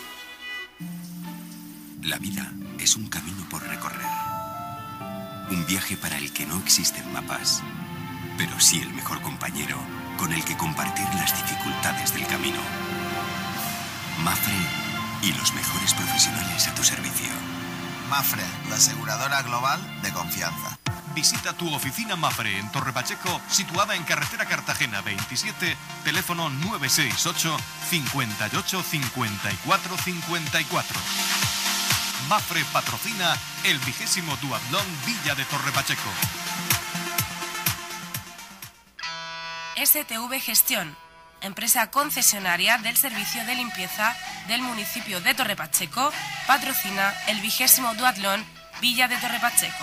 La vida es un camino por recorrer. Un viaje para el que no existen mapas, pero sí el mejor compañero con el que compartir las dificultades del camino. Mafre y los mejores profesionales a tu servicio. Mafre, la aseguradora global de confianza. Visita tu oficina Mafre en Torre Pacheco, situada en carretera Cartagena 27, teléfono 968 58 54 54. Mafre patrocina el 20º duatlón Villa de Torre Pacheco. STV Gestión, empresa concesionaria del servicio de limpieza del municipio de Torre Pacheco, patrocina el 20º Duatlón Villa de Torre Pacheco.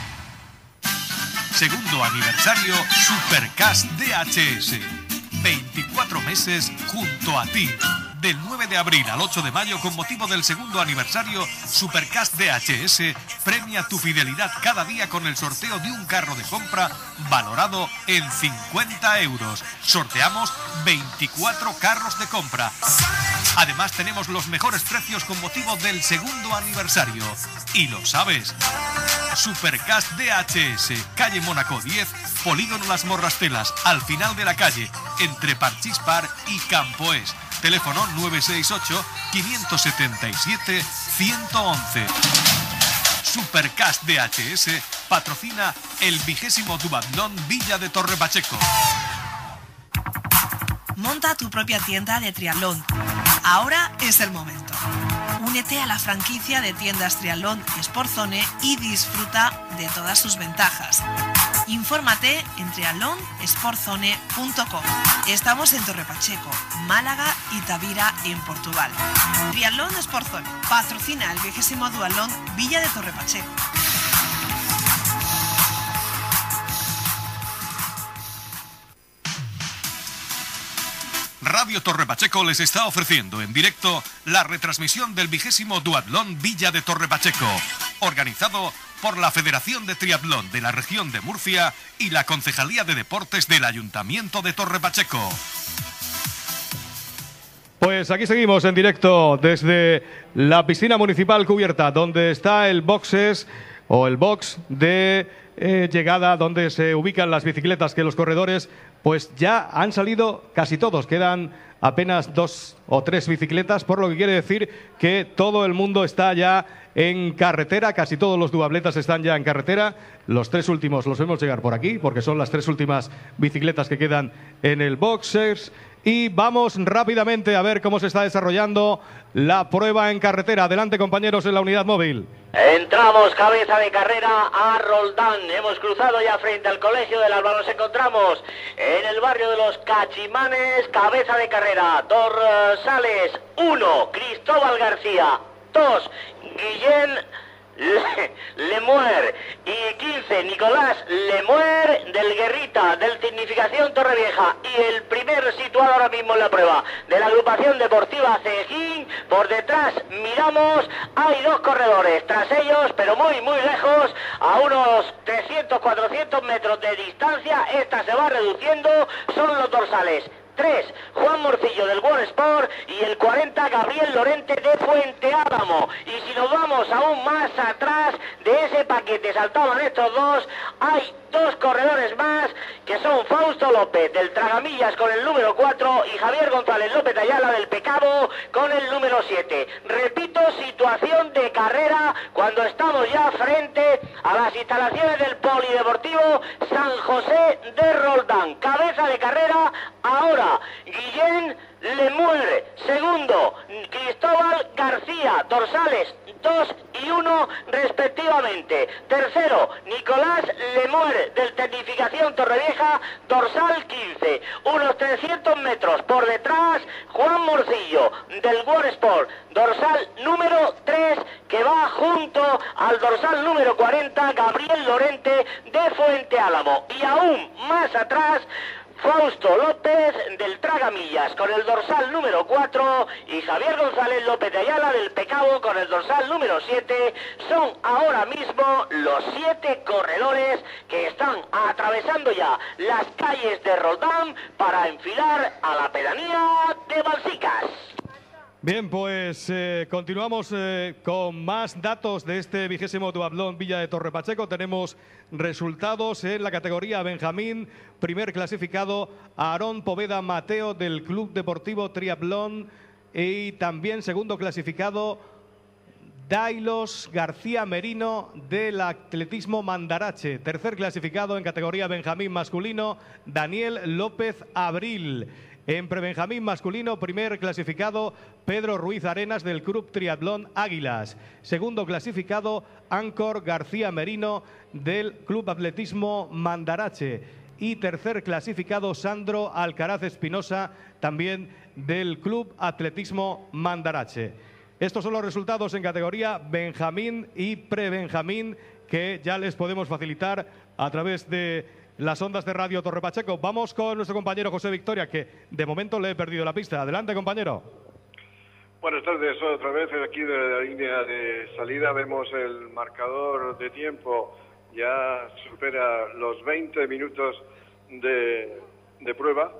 Segundo aniversario Supercast DHS. 24 meses junto a ti. Del 9 de abril al 8 de mayo, con motivo del segundo aniversario, Supercast DHS premia tu fidelidad cada día con el sorteo de un carro de compra valorado en 50 euros. Sorteamos 24 carros de compra. Además, tenemos los mejores precios con motivo del segundo aniversario. Y lo sabes. Supercast DHS, calle Mónaco 10, Polígono Las Morrastelas, al final de la calle, entre Parchispar y Campoés. Teléfono 968-577-111. Supercast DHS patrocina el 20º Duatlón Villa de Torre Pacheco. Monta tu propia tienda de triatlón. Ahora es el momento. Únete a la franquicia de tiendas Triatlón Sportzone y disfruta de todas sus ventajas. Infórmate en triatlonsportzone.com. Estamos en Torre Pacheco, Málaga y Tavira en Portugal. Triatlón Sportzone patrocina el 20º Duatlón Villa de Torre Pacheco. Radio Torre Pacheco les está ofreciendo en directo la retransmisión del 20º Duatlón Villa de Torre Pacheco, organizado por la Federación de Triatlón de la región de Murcia y la Concejalía de Deportes del Ayuntamiento de Torre Pacheco. Pues aquí seguimos en directo desde la piscina municipal cubierta, donde está el boxes o el box de llegada, donde se ubican las bicicletas que los corredores pues ya han salido casi todos. Quedan apenas 2 o 3 bicicletas, por lo que quiere decir que todo el mundo está ya en carretera, casi todos los duatletas están ya en carretera. Los 3 últimos los vemos llegar por aquí, porque son las 3 últimas bicicletas que quedan en el boxers. Y vamos rápidamente a ver cómo se está desarrollando la prueba en carretera. Adelante, compañeros, en la unidad móvil. Entramos cabeza de carrera a Roldán. Hemos cruzado ya frente al Colegio del Alba. Nos encontramos en el barrio de los Cachimanes. Cabeza de carrera, dorsales 1, Cristóbal García. 2, Guillén Lemuer. Y 15, Nicolás Lemuer del Guerrita, del Significación Torrevieja. Y el primer situado ahora mismo en la prueba de la agrupación deportiva Cejín. Por detrás miramos, hay 2 corredores tras ellos, pero muy lejos, a unos 300-400 metros de distancia. Esta se va reduciendo, son los dorsales 3, Juan Morcillo del World Sport, y el 40, Gabriel Lorente de Fuente Álamo. Y si nos vamos aún más atrás de ese paquete, saltaban estos dos, hay 2 corredores más, que son Fausto López del Tragamillas con el número 4 y Javier González López Ayala del Pecado con el número 7. Repito, situación de carrera cuando estamos ya frente a las instalaciones del Polideportivo San José de Roldán. Cabeza de carrera ahora Guillén Lemuer, segundo Cristóbal García, dorsales 2 y 1 respectivamente. Tercero, Nicolás Lemuer del Tecnificación Torrevieja, dorsal 15. Unos 300 metros por detrás, Juan Morcillo del World Sport, dorsal número 3, que va junto al dorsal número 40, Gabriel Lorente de Fuente Álamo. Y aún más atrás, Fausto López del Tragamillas con el dorsal número 4 y Javier González López de Ayala del Pecado con el dorsal número 7. Son ahora mismo los 7 corredores que están atravesando ya las calles de Roldán para enfilar a la pedanía de Balsicas. Bien, pues continuamos con más datos de este 20º Duatlón Villa de Torre Pacheco. Tenemos resultados en la categoría Benjamín. Primer clasificado, Aarón Poveda Mateo del Club Deportivo Triatlón. Y también segundo clasificado, Dailos García Merino del Atletismo Mandarache. Tercer clasificado en categoría Benjamín masculino, Daniel López Abril. En prebenjamín masculino, primer clasificado, Pedro Ruiz Arenas del Club Triatlón Águilas. Segundo clasificado, Áncor García Merino del Club Atletismo Mandarache. y tercer clasificado Sandro Alcaraz Espinosa, también del Club Atletismo Mandarache. Estos son los resultados en categoría Benjamín y Prebenjamín, que ya les podemos facilitar a través de las ondas de Radio Torre Pacheco. Vamos con nuestro compañero José Victoria, que de momento le he perdido la pista. Adelante, compañero. Buenas tardes, otra vez aquí de la línea de salida vemos el marcador de tiempo, ya supera los 20 minutos de prueba,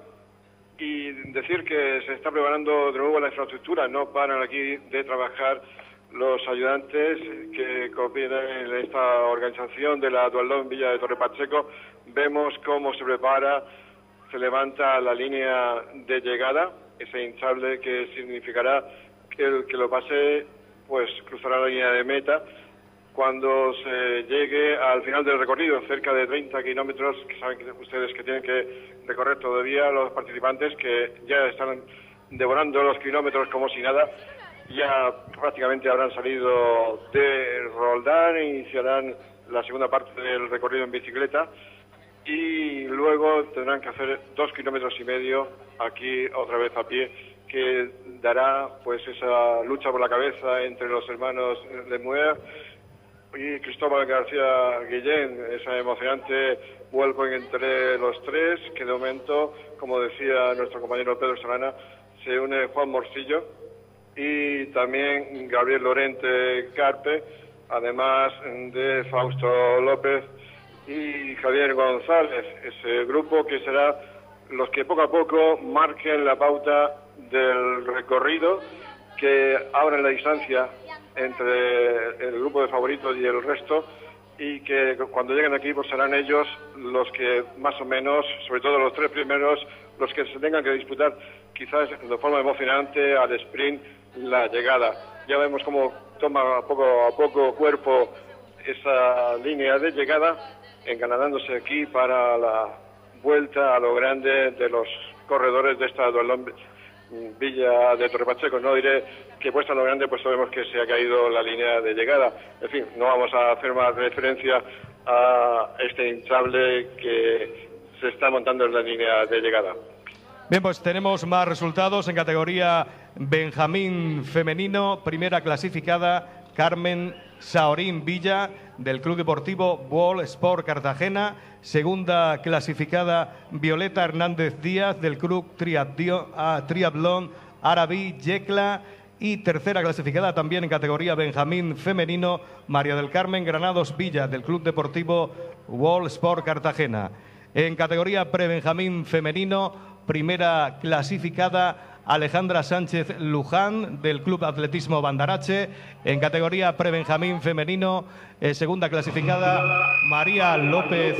y decir que se está preparando de nuevo la infraestructura. No paran aquí de trabajar los ayudantes que cooperan en esta organización de la Dualdón Villa de Torre Pacheco. Vemos cómo se prepara, se levanta la línea de llegada, ese hinchable que significará que el que lo pase pues cruzará la línea de meta cuando se llegue al final del recorrido, cerca de 30 kilómetros, que saben que ustedes que tienen que recorrer todavía los participantes, que ya están devorando los kilómetros como si nada. Ya prácticamente habrán salido de Roldán e iniciarán la segunda parte del recorrido en bicicleta, y luego tendrán que hacer 2,5 kilómetros aquí otra vez a pie, que dará pues esa lucha por la cabeza entre los hermanos Lemuer y Cristóbal García Guillén, esa emocionante vuelco entre los tres, que de momento, como decía nuestro compañero Pedro Solana, se une Juan Morcillo y también Gabriel Lorente Carpe, además de Fausto López y Javier González, ese grupo que será los que poco a poco marquen la pauta del recorrido, que abran la distancia entre el grupo de favoritos y el resto, y que cuando lleguen aquí pues serán ellos los que más o menos, sobre todo los tres primeros, los que se tengan que disputar quizás de forma emocionante al sprint la llegada. Ya vemos cómo toma poco a poco cuerpo esa línea de llegada, engalanándose aquí para la vuelta a lo grande de los corredores de esta Dualdón Villa de Torre Pacheco. No diré que puesta a lo grande, pues sabemos que se ha caído la línea de llegada. En fin, no vamos a hacer más referencia a este hinchable que se está montando en la línea de llegada. Bien, pues tenemos más resultados en categoría Benjamín femenino. Primera clasificada Carmen Saorín Villa, del Club Deportivo Wall Sport Cartagena. Segunda clasificada Violeta Hernández Díaz, del Club Triatlón Arabí Yecla. Y tercera clasificada también en categoría Benjamín femenino, María del Carmen Granados Villa, del Club Deportivo Wall Sport Cartagena. En categoría Prebenjamín femenino, primera clasificada Alejandra Sánchez Luján, del Club Atletismo Bandarache. En categoría Prebenjamín femenino, segunda clasificada María López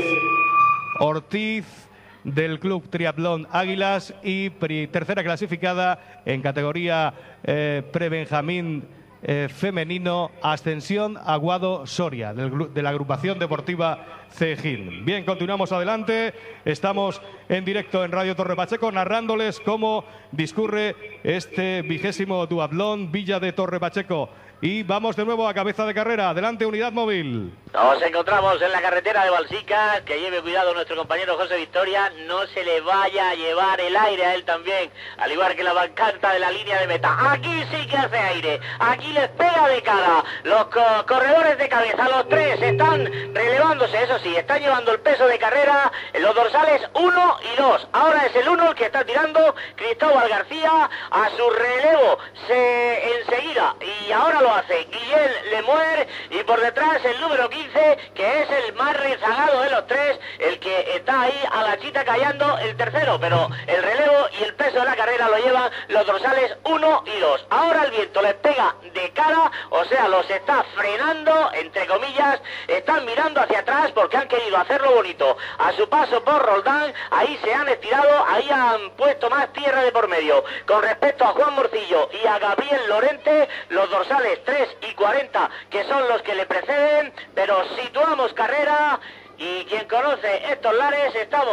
Ortiz, del Club Triatlón Águilas. Y tercera clasificada en categoría Prebenjamín femenino, Ascensión Aguado Soria, de la agrupación deportiva Cejín. Bien, continuamos adelante. Estamos en directo en Radio Torre Pacheco, narrándoles cómo discurre este 20º Duatlón Villa de Torre Pacheco. Y vamos de nuevo a cabeza de carrera. Adelante, unidad móvil. Nos encontramos en la carretera de Balsica. Que lleve cuidado nuestro compañero José Victoria. No se le vaya a llevar el aire a él también. Al igual que la bancanta de la línea de meta. Aquí sí que hace aire. Aquí les pega de cara. Los corredores de cabeza, los tres, están relevándose. Eso sí, están llevando el peso de carrera en los dorsales 1 y 2. Ahora es el 1 el que está tirando Cristóbal García. A su relevo enseguida. Y ahora lo hace Guillén Lemuer, y por detrás el número 15, que es el más rezagado de los tres, el que está ahí a la chita callando, el tercero, pero el relevo y el peso de la carrera lo llevan los dorsales 1 y 2. Ahora el viento les pega de cara, o sea, los está frenando, entre comillas, están mirando hacia atrás porque han querido hacerlo bonito. A su paso por Roldán, ahí se han estirado, ahí han puesto más tierra de por medio. Con respecto a Juan Morcillo y a Gabriel Lorente, los dorsales 3 y 40, que son los que le preceden, pero situamos carrera, y quien conoce estos lares, estamos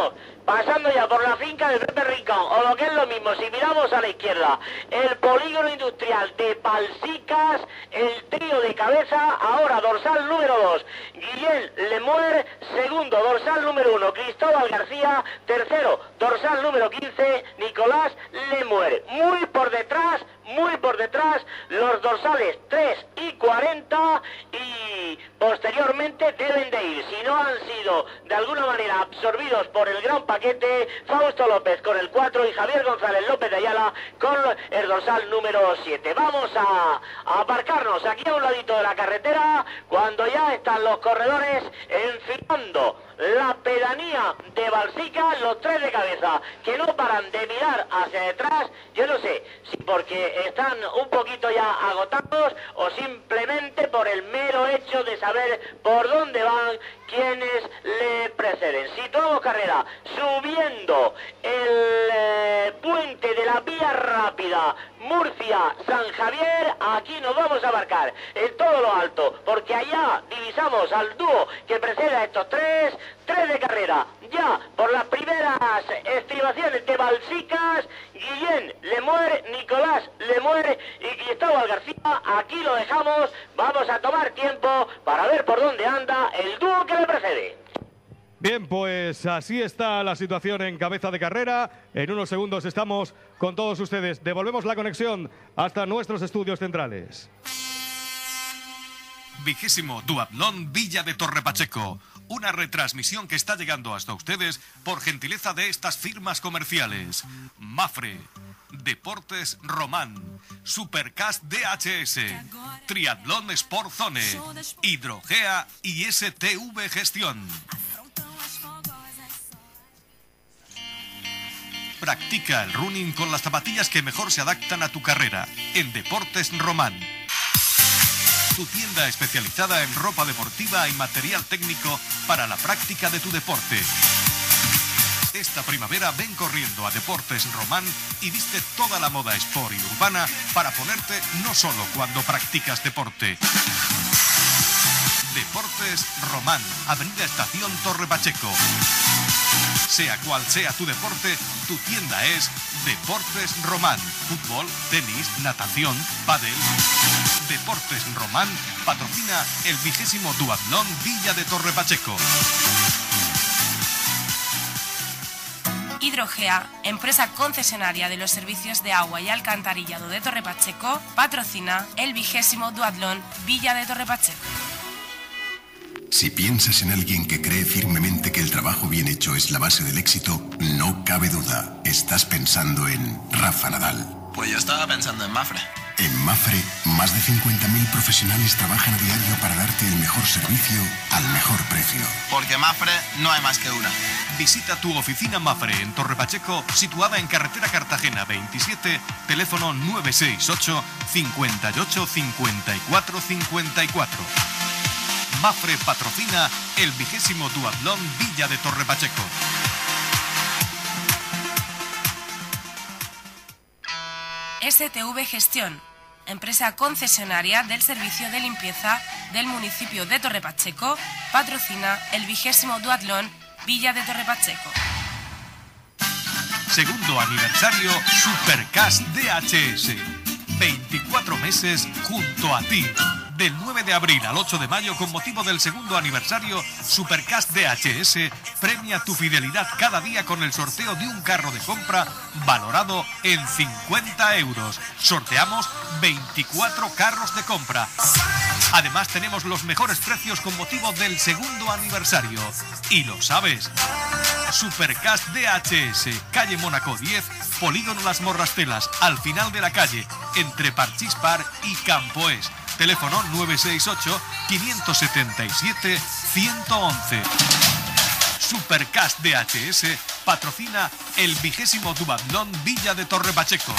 pasando ya por la finca de Pepe Rincón, o lo que es lo mismo, si miramos a la izquierda, el polígono industrial de Balsicas, el trío de cabeza, ahora dorsal número 2, Guillén Lemuer, segundo, dorsal número 1, Cristóbal García, tercero, dorsal número 15, Nicolás Lemuer. Muy por detrás, los dorsales 3 y 40, y posteriormente deben de ir, si no han sido de alguna manera absorbidos por el gran paquete, Fausto López con el 4 y Javier González López de Ayala con el dorsal número 7. Vamos a aparcarnos aquí a un ladito de la carretera cuando ya están los corredores enfilando la pedanía de Balsicas, los 3 de cabeza, que no paran de mirar hacia detrás. Yo no sé si porque están un poquito ya agotados o simplemente por el mero hecho de saber por dónde van quienes le preceden. Situamos carrera subiendo el puente de la vía rápida Murcia-San Javier. Aquí nos vamos a abarcar en todo lo alto, porque allá divisamos al dúo que precede a estos 3 de carrera, ya por las primeras estribaciones de Balsicas, Guillén Lemuer, Nicolás Lemuer y Cristóbal García. Aquí lo dejamos, vamos a tomar tiempo para ver por dónde anda el dúo que le precede. Bien, pues así está la situación en cabeza de carrera. En unos segundos estamos con todos ustedes. Devolvemos la conexión hasta nuestros estudios centrales. 20º Duatlón Villa de Torre Pacheco. Una retransmisión que está llegando hasta ustedes por gentileza de estas firmas comerciales: Mafre, Deportes Román, Supercast DHS, Triatlón Sport Zone, Hidrogea y STV Gestión. Practica el running con las zapatillas que mejor se adaptan a tu carrera en Deportes Román. Tu tienda especializada en ropa deportiva y material técnico para la práctica de tu deporte. Esta primavera ven corriendo a Deportes Román y viste toda la moda sport y urbana para ponerte no solo cuando practicas deporte. Deportes Román, Avenida Estación Torre Pacheco. Sea cual sea tu deporte, tu tienda es Deportes Román. Fútbol, tenis, natación, pádel. Deportes Román patrocina el 20º Duatlón Villa de Torre Pacheco. Hidrogea, empresa concesionaria de los servicios de agua y alcantarillado de Torre Pacheco, patrocina el 20º Duatlón Villa de Torre Pacheco. Si piensas en alguien que cree firmemente que el trabajo bien hecho es la base del éxito, no cabe duda, estás pensando en Rafa Nadal. Pues yo estaba pensando en Mafre. En Mafre, más de 50.000 profesionales trabajan a diario para darte el mejor servicio al mejor precio. Porque Mafre no hay más que una. Visita tu oficina Mafre en Torre Pacheco, situada en carretera Cartagena 27, teléfono 968 58 54 54. Mafre patrocina el 20º Duatlón Villa de Torre Pacheco. STV Gestión, empresa concesionaria del servicio de limpieza del municipio de Torre Pacheco, patrocina el 20º Duatlón Villa de Torre Pacheco. Segundo aniversario Supercast DHS. 24 meses junto a ti. Del 9 de abril al 8 de mayo, con motivo del segundo aniversario, Supercast DHS premia tu fidelidad cada día con el sorteo de un carro de compra valorado en 50 euros. Sorteamos 24 carros de compra. Además, tenemos los mejores precios con motivo del segundo aniversario. Y lo sabes. Supercast DHS, calle Mónaco 10, Polígono Las Morrastelas, al final de la calle, entre Parchispar y Campoés. Teléfono 968-577-111. Supercast DHS patrocina el 20º Duatlón Villa de Torre Pacheco.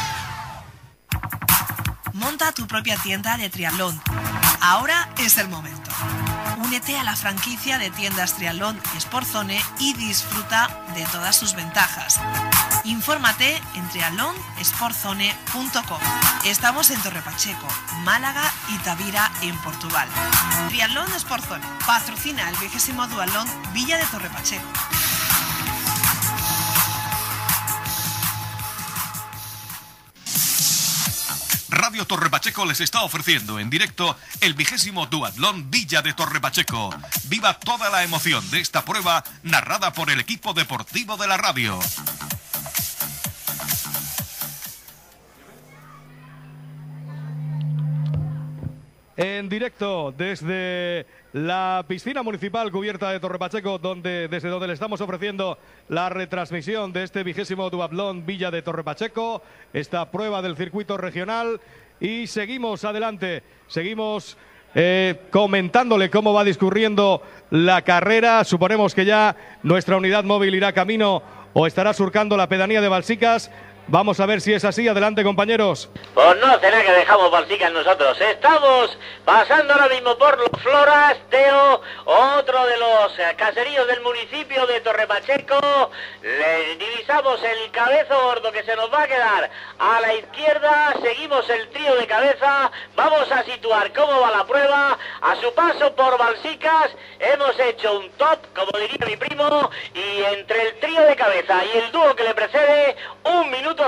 Monta tu propia tienda de triatlón. Ahora es el momento. Únete a la franquicia de tiendas Triatlón Sport Zone y disfruta de todas sus ventajas. Infórmate en triatlonsportzone.com. Estamos en Torre Pacheco, Málaga y Tavira en Portugal. Triatlón Sport Zone patrocina el 20º Duatlón Villa de Torre Pacheco. Radio Torre Pacheco les está ofreciendo en directo el 20º Duatlón Villa de Torre Pacheco. Viva toda la emoción de esta prueba narrada por el equipo deportivo de la radio. En directo desde la piscina municipal cubierta de Torre Pacheco, desde donde le estamos ofreciendo la retransmisión de este 20º Duatlón Villa de Torre Pacheco, esta prueba del circuito regional, y seguimos adelante, seguimos comentándole cómo va discurriendo la carrera. Suponemos que ya nuestra unidad móvil irá camino o estará surcando la pedanía de Balsicas. Vamos a ver si es así. Adelante, compañeros. Pues no será que dejamos Balsicas nosotros. Estamos pasando ahora mismo por los Floras, Teo, otro de los caseríos del municipio de Torre Pacheco. Le divisamos el cabezo gordo que se nos va a quedar a la izquierda. Seguimos el trío de cabeza. Vamos a situar cómo va la prueba. A su paso por Balsicas hemos hecho un top, como diría mi primo, y entre el trío de cabeza y el dúo que le precede, 1 minuto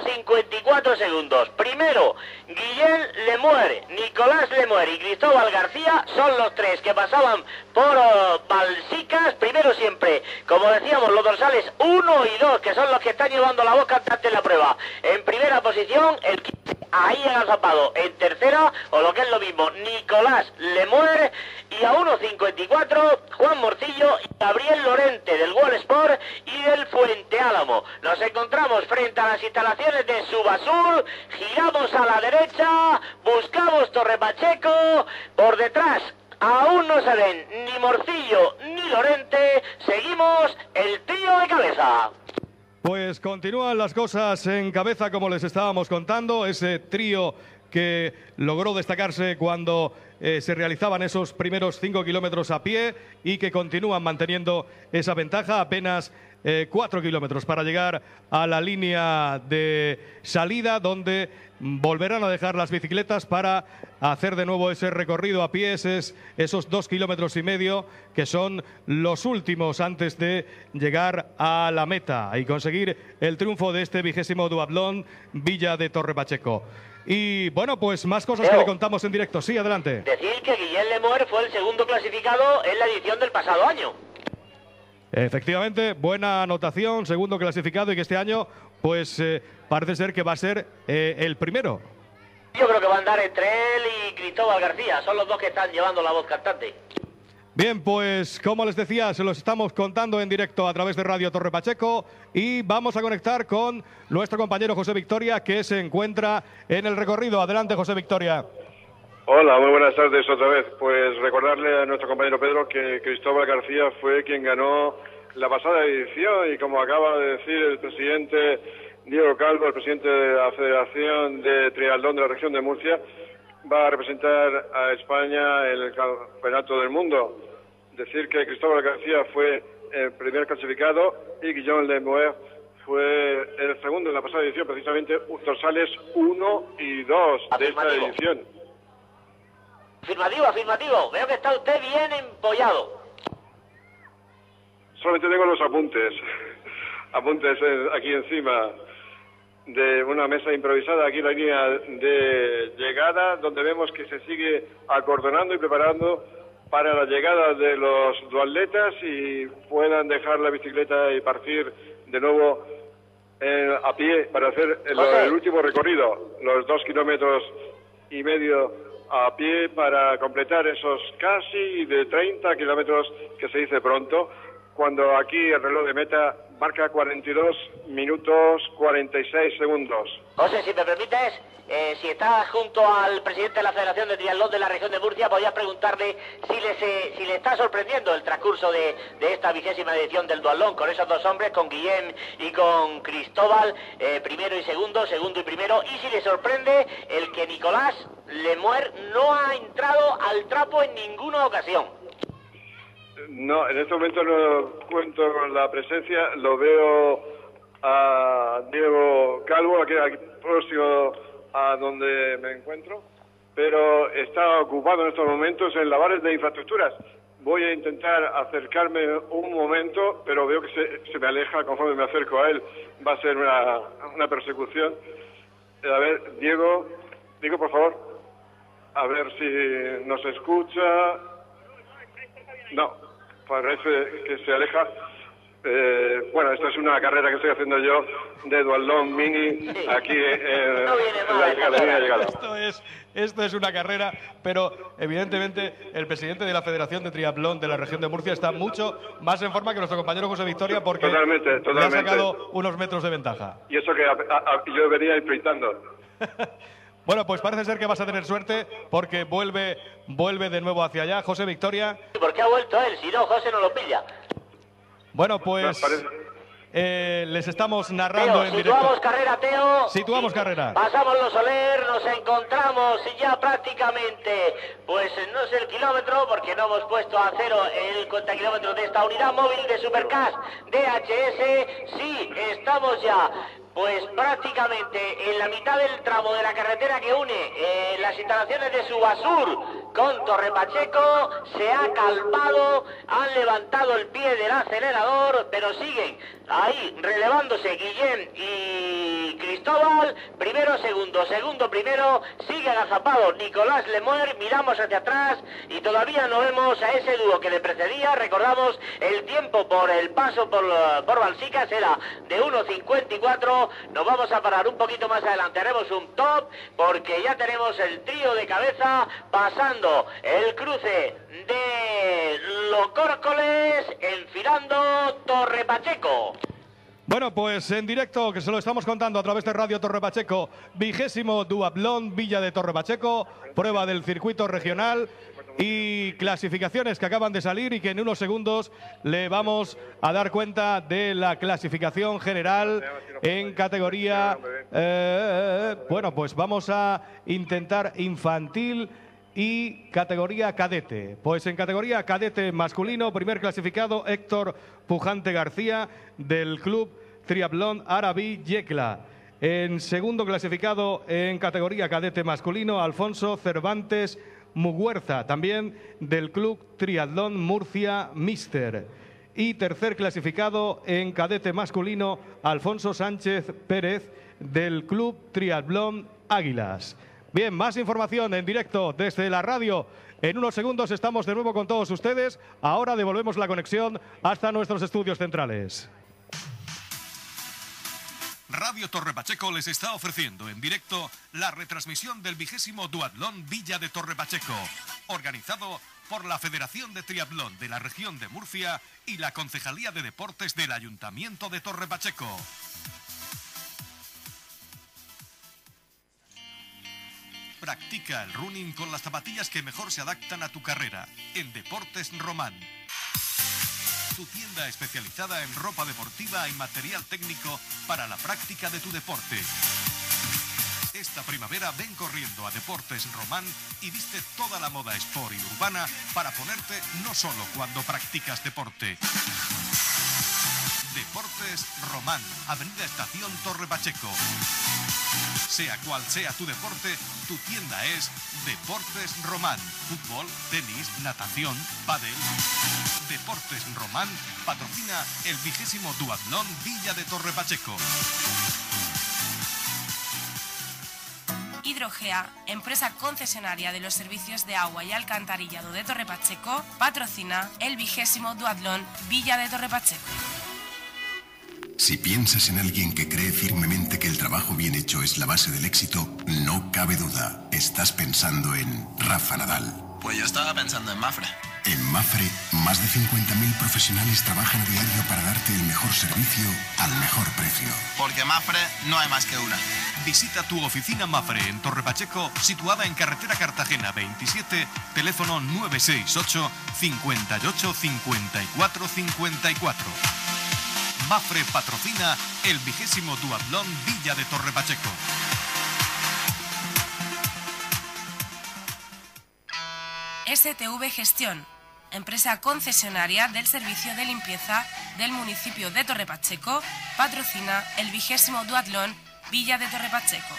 54 segundos. Primero, Guillén Lemuer, Nicolás Lemuer y Cristóbal García son los tres que pasaban por Balsicas. Primero siempre, como decíamos, los dorsales 1 y 2, que son los que están llevando la voz cantante en la prueba. En primera posición, el 15, ahí agazapado. En tercera, o lo que es lo mismo, Nicolás Lemuer, y a 1.54, Juan Morcillo y Gabriel Lorente del Wall Sport y del Fuente Álamo. Nos encontramos frente a las instalaciones de Subasur, giramos a la derecha, buscamos Torre Pacheco, por detrás aún no se ven ni Morcillo ni Lorente, seguimos el trío de cabeza. Pues continúan las cosas en cabeza, como les estábamos contando, ese trío que logró destacarse cuando se realizaban esos primeros 5 kilómetros a pie y que continúan manteniendo esa ventaja. Apenas 4 kilómetros para llegar a la línea de salida, donde volverán a dejar las bicicletas para hacer de nuevo ese recorrido a pie, esos 2,5 kilómetros que son los últimos antes de llegar a la meta y conseguir el triunfo de este 20º Duatlón Villa de Torre Pacheco. Y bueno, pues más cosas que le contamos en directo. Sí, adelante. Decir que Guillén Lemuer fue el segundo clasificado en la edición del pasado año. Efectivamente, buena anotación, segundo clasificado, y que este año pues parece ser que va a ser el primero. Yo creo que va a andar entre él y Cristóbal García, son los dos que están llevando la voz cantante. Bien, pues como les decía, se los estamos contando en directo a través de Radio Torre Pacheco y vamos a conectar con nuestro compañero José Victoria, que se encuentra en el recorrido. Adelante, José Victoria. Hola, muy buenas tardes otra vez. Pues recordarle a nuestro compañero Pedro que Cristóbal García fue quien ganó la pasada edición y, como acaba de decir el presidente Diego Calvo, el presidente de la Federación de Triatlón de la región de Murcia, va a representar a España en el Campeonato del Mundo. Decir que Cristóbal García fue el primer clasificado y Guillén Lemuer fue el segundo en la pasada edición, precisamente dorsales 1 y 2 de esta edición. Afirmativo, afirmativo. Veo que está usted bien empollado. Solamente tengo los apuntes. Apuntes aquí encima de una mesa improvisada, aquí en la línea de llegada, donde vemos que se sigue acordonando y preparando para la llegada de los duatletas y puedan dejar la bicicleta y partir de nuevo a pie para hacer el último recorrido, los 2,5 kilómetros a pie para completar esos casi de 30 kilómetros que se dice pronto, cuando aquí el reloj de meta marca 42 minutos 46 segundos. José, si me permites, si estás junto al presidente de la Federación de Triatlón de la región de Murcia, podrías preguntarle si le está sorprendiendo el transcurso de esta 20ª edición del duatlón, con esos dos hombres, con Guillén y con Cristóbal, primero y segundo y primero, y si le sorprende el que Nicolás Lemuer no ha entrado al trapo en ninguna ocasión. No, en este momento no cuento con la presencia, lo veo a Diego Calvo, aquí próximo a donde me encuentro, pero está ocupado en estos momentos en labores de infraestructuras. Voy a intentar acercarme un momento, pero veo que se me aleja conforme me acerco a él. Va a ser una persecución. A ver, Diego, Digo, por favor, a ver si nos escucha. No, parece que se aleja. Bueno, esta es una carrera que estoy haciendo yo de duatlón mini aquí en la Academia de Llegada. Esto es una carrera, pero evidentemente el presidente de la Federación de Triatlón de la región de Murcia está mucho más en forma que nuestro compañero José Victoria porque totalmente. le ha sacado unos metros de ventaja. Y eso que yo venía sprintando. Bueno, pues parece ser que vas a tener suerte porque vuelve de nuevo hacia allá. José Victoria. ¿Por qué ha vuelto él? Si no, José no lo pilla. Bueno, pues les estamos narrando Teo, en directo. situamos carrera, Teo. Situamos carrera. Pasamos los Soler, nos encontramos ya prácticamente, pues no sé el kilómetro, porque no hemos puesto a cero el contakilómetro de esta unidad móvil de Supercas DHS. Sí, estamos ya pues prácticamente en la mitad del tramo de la carretera que une las instalaciones de Subasur con Torre Pacheco. Se ha calmado, han levantado el pie del acelerador, pero siguen ahí relevándose Guillén y Cristóbal. Primero, segundo, primero. Sigue agazapado Nicolás Lemuer. Miramos hacia atrás y todavía no vemos a ese dúo que le precedía. Recordamos el tiempo por el paso por Balsicas era de 1:54. Nos vamos a parar un poquito más adelante, haremos un top porque ya tenemos el trío de cabeza pasando el cruce de Locórcoles, enfilando Torre Pacheco. Bueno, pues en directo, que se lo estamos contando a través de Radio Torre Pacheco, 20º Duatlón Villa de Torre Pacheco, prueba del circuito regional y clasificaciones que acaban de salir y que en unos segundos le vamos a dar cuenta de la clasificación general en categoría, bueno, pues vamos a intentar infantil y categoría cadete. Pues en categoría cadete masculino, primer clasificado Héctor Pujante García del Club Triatlón Arabí Yecla. En segundo clasificado en categoría cadete masculino, Alfonso Cervantes Muguerza, también del Club Triatlón Murcia Míster. Y tercer clasificado en cadete masculino, Alfonso Sánchez Pérez del Club Triatlón Águilas. Bien, más información en directo desde la radio. En unos segundos estamos de nuevo con todos ustedes. Ahora devolvemos la conexión hasta nuestros estudios centrales. Radio Torre Pacheco les está ofreciendo en directo la retransmisión del 20º Duatlón Villa de Torre Pacheco, organizado por la Federación de Triatlón de la región de Murcia y la Concejalía de Deportes del Ayuntamiento de Torre Pacheco. Practica el running con las zapatillas que mejor se adaptan a tu carrera en Deportes Román. Tu tienda especializada en ropa deportiva y material técnico para la práctica de tu deporte. Esta primavera ven corriendo a Deportes Román y viste toda la moda sport y urbana para ponerte no solo cuando practicas deporte. Deportes Román, Avenida Estación Torre Pacheco. Sea cual sea tu deporte, tu tienda es Deportes Román. Fútbol, tenis, natación, pádel. Deportes Román patrocina el 20º Duatlón Villa de Torre Pacheco. Hidrogea, empresa concesionaria de los servicios de agua y alcantarillado de Torre Pacheco, patrocina el 20º Duatlón Villa de Torre Pacheco. Si piensas en alguien que cree firmemente que el trabajo bien hecho es la base del éxito, no cabe duda, estás pensando en Rafa Nadal. Pues yo estaba pensando en Mafre. En Mafre, más de 50.000 profesionales trabajan a diario para darte el mejor servicio al mejor precio. Porque Mafre no hay más que una. Visita tu oficina Mafre en Torre Pacheco, situada en carretera Cartagena 27, teléfono 968 58 54 54. Mafre patrocina el 20º Duatlón Villa de Torre Pacheco. STV Gestión, empresa concesionaria del servicio de limpieza del municipio de Torre Pacheco, patrocina el 20º Duatlón Villa de Torre Pacheco.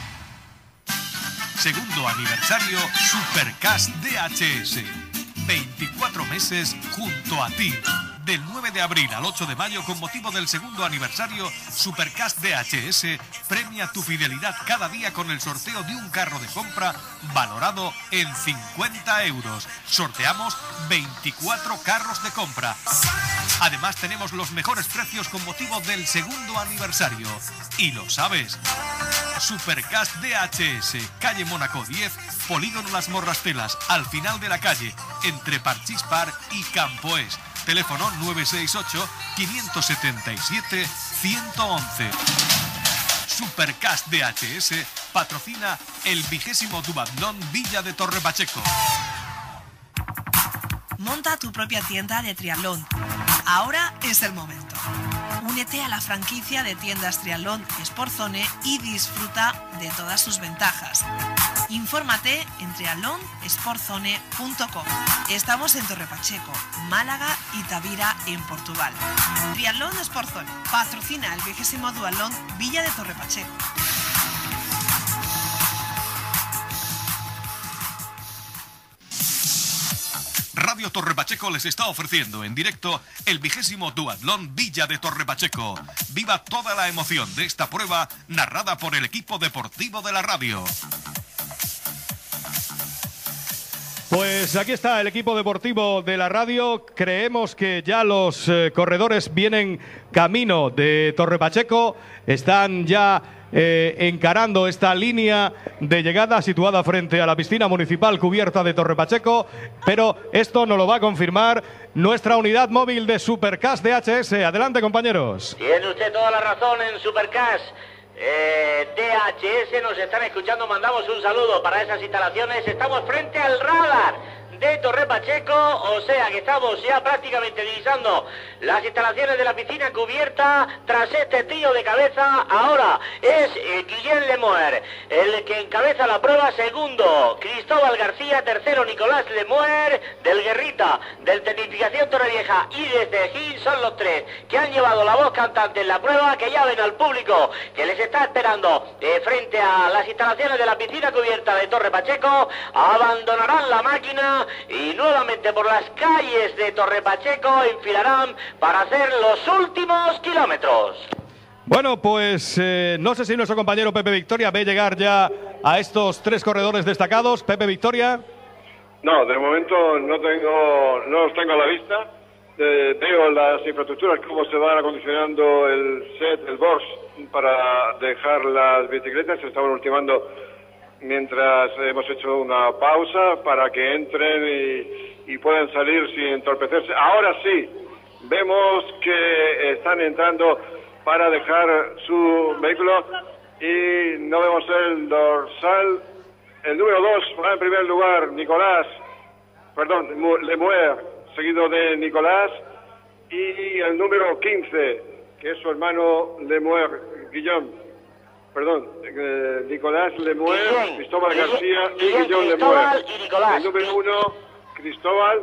Segundo aniversario Supercas DHS. 24 meses junto a ti. Del 9 de abril al 8 de mayo, con motivo del segundo aniversario, Supercash DHS premia tu fidelidad cada día con el sorteo de un carro de compra valorado en 50 euros. Sorteamos 24 carros de compra. Además, tenemos los mejores precios con motivo del segundo aniversario. Y lo sabes. Supercash DHS, calle Mónaco 10, Polígono Las Morrastelas, al final de la calle, entre Parchispar y Campoés. Teléfono 968-577-111. Supercash DHS patrocina el 20º Duatlón Villa de Torre Pacheco. Monta tu propia tienda de triatlón. Ahora es el momento. Únete a la franquicia de tiendas Triatlón Sportzone y disfruta de todas sus ventajas. Infórmate en triatlonsportzone.com. Estamos en Torre Pacheco, Málaga y Tavira, en Portugal. Triatlón Sportzone patrocina el 20º Duatlón Villa de Torre Pacheco. Radio Torre Pacheco les está ofreciendo en directo el 20º Duatlón Villa de Torre Pacheco. Viva toda la emoción de esta prueba narrada por el equipo deportivo de la radio. Pues aquí está el equipo deportivo de la radio. Creemos que ya los corredores vienen camino de Torre Pacheco. Están ya encarando esta línea de llegada situada frente a la piscina municipal cubierta de Torre Pacheco, pero esto nos lo va a confirmar nuestra unidad móvil de Supercash DHS. Adelante, compañeros. Tiene usted toda la razón en Supercash. DHS nos están escuchando, mandamos un saludo para esas instalaciones. Estamos frente al radar de Torre Pacheco, o sea que estamos ya prácticamente divisando las instalaciones de la piscina cubierta. Tras este tío de cabeza, ahora es Guillén Lemoer el que encabeza la prueba. Segundo, Cristóbal García. Tercero, Nicolás Lemoer del Guerrita, del Tecnificación Torrevieja y desde Gil. Son los tres que han llevado la voz cantante en la prueba, que ya ven al público que les está esperando frente a las instalaciones de la piscina cubierta de Torre Pacheco. Abandonarán la máquina y nuevamente por las calles de Torre Pacheco enfilarán para hacer los últimos kilómetros. Bueno, pues no sé si nuestro compañero Pepe Victoria ve llegar ya a estos tres corredores destacados. Pepe Victoria. No, de momento no los tengo a la vista. Veo las infraestructuras, cómo se van acondicionando el set, el box para dejar las bicicletas. Se estaban ultimando mientras hemos hecho una pausa para que entren y puedan salir sin entorpecerse. Ahora sí, vemos que están entrando para dejar su vehículo y no vemos el dorsal. El número 2 va en primer lugar, Lemoer, seguido de Nicolás, y el número 15, que es su hermano Lemoer, Nicolás Lemoer, Cristóbal García y Guillón Lemoer. El número 1, Cristóbal,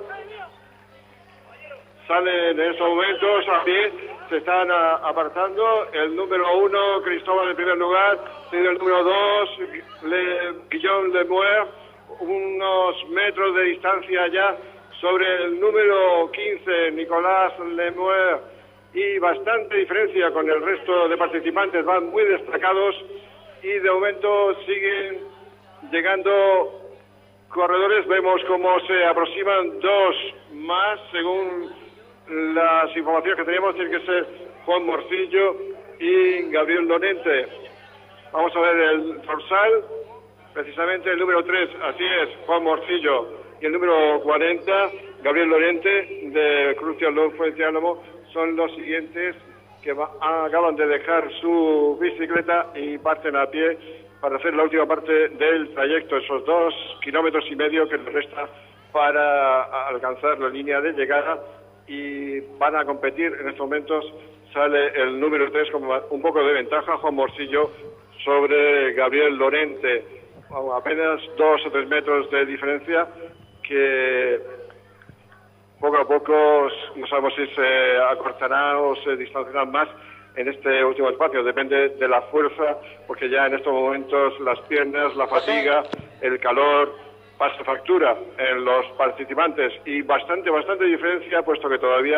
sale en estos momentos, también se están apartando. El número 1, Cristóbal en primer lugar, seguido el número 2, Guillón Lemoer, unos metros de distancia ya sobre el número 15, Nicolás Lemoer, y bastante diferencia con el resto de participantes, van muy destacados y de momento siguen llegando corredores. Vemos cómo se aproximan dos más, según las informaciones que tenemos, tiene que ser Juan Morcillo y Gabriel Lorente. Vamos a ver el dorsal, precisamente el número 3, así es, Juan Morcillo, y el número 40, Gabriel Lorente, de Cruz Triatlón Fuente Álamo, son los siguientes que acaban de dejar su bicicleta y parten a pie para hacer la última parte del trayecto, esos 2,5 kilómetros que les resta para alcanzar la línea de llegada, y van a competir. En estos momentos sale el número 3 con un poco de ventaja, Juan Morcillo, sobre Gabriel Lorente, apenas 2 o 3 metros de diferencia, que poco a poco no sabemos si se acortará o se distanciarán más en este último espacio. Depende de la fuerza, porque ya en estos momentos las piernas, la fatiga, el calor pasa factura en los participantes, y bastante diferencia, puesto que todavía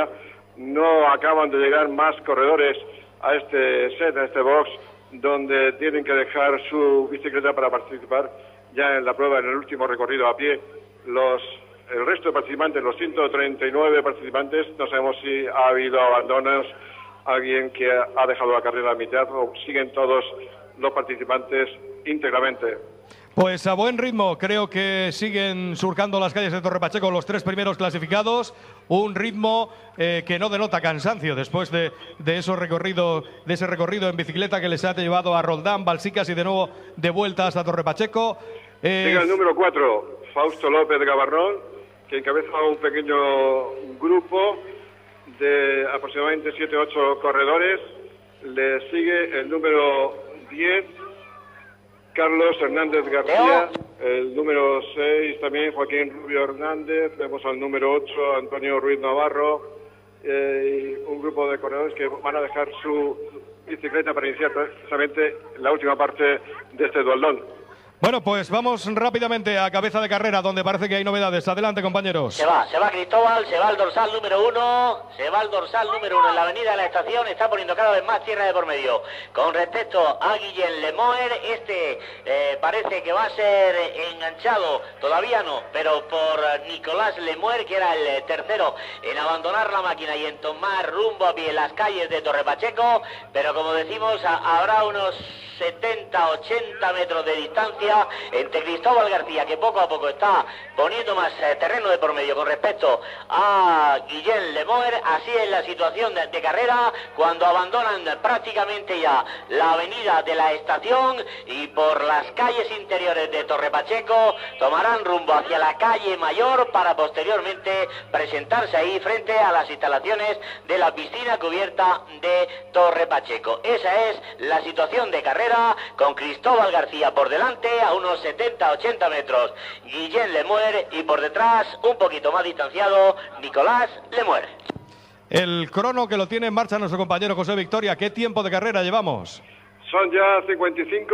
no acaban de llegar más corredores a este set, a este box, donde tienen que dejar su bicicleta para participar ya en la prueba, en el último recorrido a pie. El resto de participantes, los 139 participantes, no sabemos si ha habido abandonos, alguien que ha dejado la carrera a mitad, o siguen todos los participantes íntegramente. Pues a buen ritmo, creo que siguen surcando las calles de Torre Pacheco los 3 primeros clasificados. Un ritmo que no denota cansancio después de ese recorrido en bicicleta que les ha llevado a Roldán, Balsicas y de nuevo de vuelta hasta Torre Pacheco. Llega el número 4, Fausto López de Gabarrón, que encabeza un pequeño grupo de aproximadamente 7-8 corredores. Le sigue el número 10, Carlos Hernández García, el número 6 también Joaquín Rubio Hernández, vemos al número 8 Antonio Ruiz Navarro, y un grupo de corredores que van a dejar su bicicleta para iniciar precisamente la última parte de este dualdón. Bueno, pues vamos rápidamente a cabeza de carrera, donde parece que hay novedades. Adelante, compañeros. Se va Cristóbal, se va el dorsal número 1, en la avenida de la estación, está poniendo cada vez más tierra de por medio. Con respecto a Guillén Lemoer, parece que va a ser enganchado, todavía no, pero por Nicolás Lemoer, que era el tercero en abandonar la máquina y en tomar rumbo a pie en las calles de Torre Pacheco, pero como decimos, habrá unos 70-80 metros de distancia entre Cristóbal García, que poco a poco está poniendo más terreno de por medio con respecto a Guillén Lemoer. Así es la situación de carrera cuando abandonan prácticamente ya la avenida de la estación y por las calles interiores de Torre Pacheco tomarán rumbo hacia la calle Mayor para posteriormente presentarse ahí frente a las instalaciones de la piscina cubierta de Torre Pacheco. Esa es la situación de carrera, con Cristóbal García por delante a unos 70-80 metros, Guillén Lemoer, y por detrás, un poquito más distanciado, Nicolás Lemoer. El crono que lo tiene en marcha nuestro compañero José Victoria. ¿Qué tiempo de carrera llevamos? Son ya 55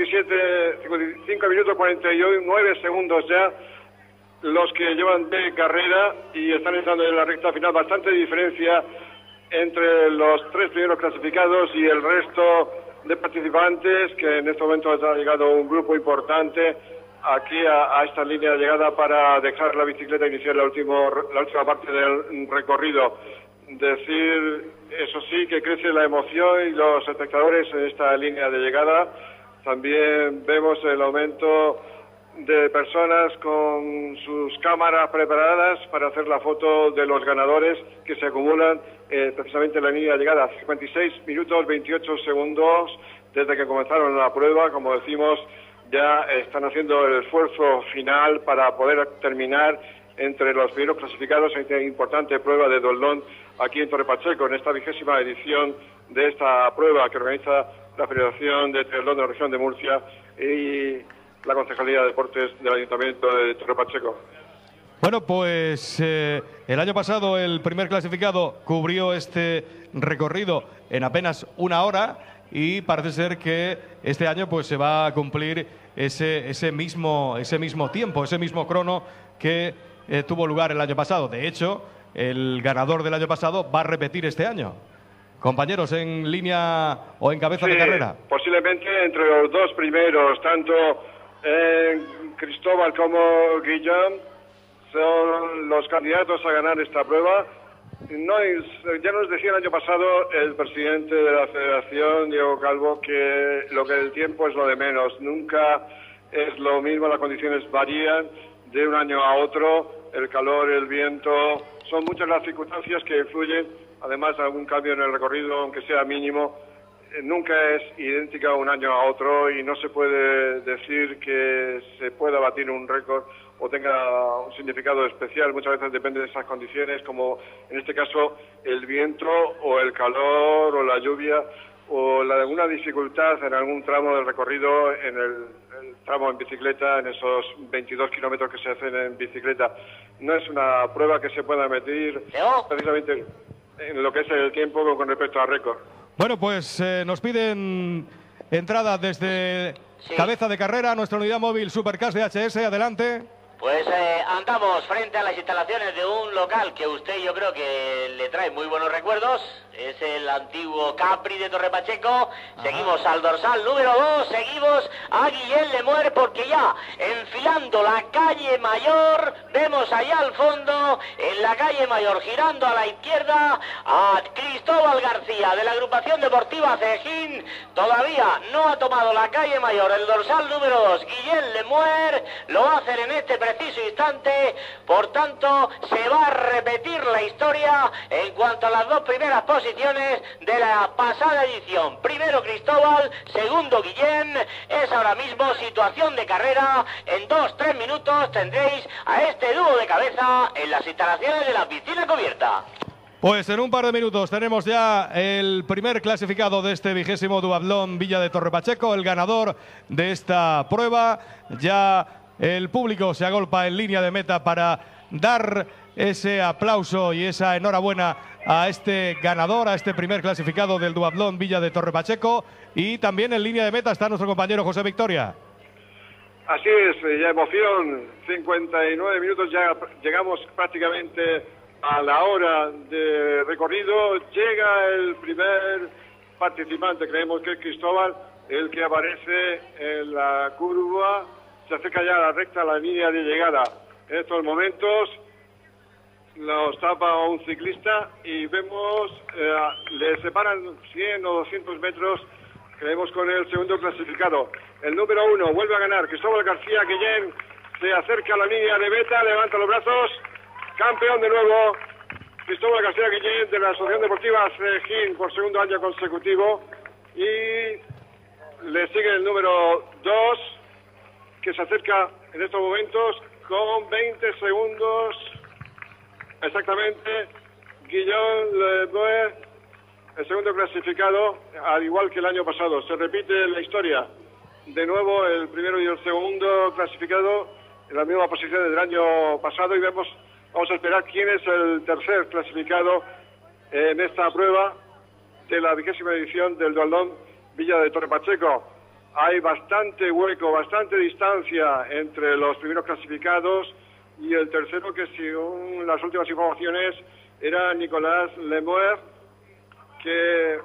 minutos 49 segundos ya los que llevan de carrera y están entrando en la recta final. Bastante diferencia entre los 3 primeros clasificados y el resto de participantes, que en este momento ha llegado un grupo importante aquí a esta línea de llegada para dejar la bicicleta e iniciar la última parte del recorrido. Decir, eso sí, que crece la emoción y los espectadores en esta línea de llegada. También vemos el aumento de personas con sus cámaras preparadas para hacer la foto de los ganadores que se acumulan precisamente en la línea de llegada. 56 minutos 28 segundos desde que comenzaron la prueba. Como decimos, ya están haciendo el esfuerzo final para poder terminar entre los primeros clasificados en esta importante prueba de dualdón aquí en Torre Pacheco, en esta 20ª edición de esta prueba que organiza la Federación de Triatlón de la Región de Murcia y la Concejalía de Deportes del Ayuntamiento de Torre Pacheco. Bueno, pues el año pasado el primer clasificado cubrió este recorrido en apenas 1 hora y parece ser que este año pues se va a cumplir ese mismo tiempo, ese mismo crono que tuvo lugar el año pasado. De hecho, el ganador del año pasado va a repetir este año. Compañeros, en línea o en cabeza de carrera. Posiblemente entre los 2 primeros, tanto Cristóbal como Guillén son los candidatos a ganar esta prueba. Ya nos decía el año pasado el presidente de la Federación, Diego Calvo, que lo que el tiempo es lo de menos. Nunca es lo mismo, las condiciones varían de un año a otro, el calor, el viento, son muchas las circunstancias que influyen, además de algún cambio en el recorrido, aunque sea mínimo. Nunca es idéntica un año a otro y no se puede decir que se pueda batir un récord o tenga un significado especial. Muchas veces depende de esas condiciones, como en este caso el viento o el calor o la lluvia o alguna dificultad en algún tramo del recorrido, en el tramo en bicicleta, en esos 22 kilómetros que se hacen en bicicleta. No es una prueba que se pueda medir precisamente en lo que es el tiempo con respecto al récord. Bueno, pues nos piden entrada desde cabeza de carrera, nuestra unidad móvil Supercars de HS. Adelante. Pues andamos frente a las instalaciones de un local que usted yo creo que le trae muy buenos recuerdos. Es el antiguo Capri de Torre Pacheco. Seguimos al dorsal número 2, seguimos a Guillén Lemuer porque ya enfilando la calle Mayor, vemos allá al fondo, en la calle Mayor, girando a la izquierda, a Cristóbal García de la agrupación deportiva Cejín. Todavía no ha tomado la calle Mayor, el dorsal número 2, Guillén Lemuer, lo hacen en este preciso instante, por tanto se va a repetir la historia en cuanto a las dos primeras posiciones de la pasada edición. Primero Cristóbal, segundo Guillén. Es ahora mismo situación de carrera. En 2-3 minutos tendréis a este dúo de cabeza en las instalaciones de la piscina cubierta. Pues en un par de minutos tenemos ya el primer clasificado de este 20º duatlón Villa de Torre Pacheco, el ganador de esta prueba. Ya el público se agolpa en línea de meta para dar ese aplauso y esa enhorabuena a este ganador, a este primer clasificado del duatlón Villa de Torre Pacheco. Y también en línea de meta está nuestro compañero José Victoria. Así es, ya emoción, 59 minutos, ya llegamos prácticamente a la hora de recorrido. Llega el primer participante, creemos que es Cristóbal, el que aparece en la curva, se acerca ya a la recta, a la línea de llegada. En estos momentos los tapa un ciclista y vemos, le separan 100 o 200 metros, creemos, con el segundo clasificado. El número 1 vuelve a ganar, Cristóbal García Guillén, se acerca a la línea de meta, levanta los brazos, campeón de nuevo, Cristóbal García Guillén de la Asociación Deportiva Cejín por segundo año consecutivo, y le sigue el número 2, que se acerca en estos momentos con 20 segundos exactamente, Guillén Lemuer, el segundo clasificado, al igual que el año pasado. Se repite la historia. De nuevo el primero y el segundo clasificado en la misma posición del año pasado, y vamos a esperar quién es el tercer clasificado en esta prueba de la 20ª edición del duatlón Villa de Torre Pacheco. Hay bastante hueco, bastante distancia entre los primeros clasificados y el tercero, que según las últimas informaciones era Nicolás Lemuer, que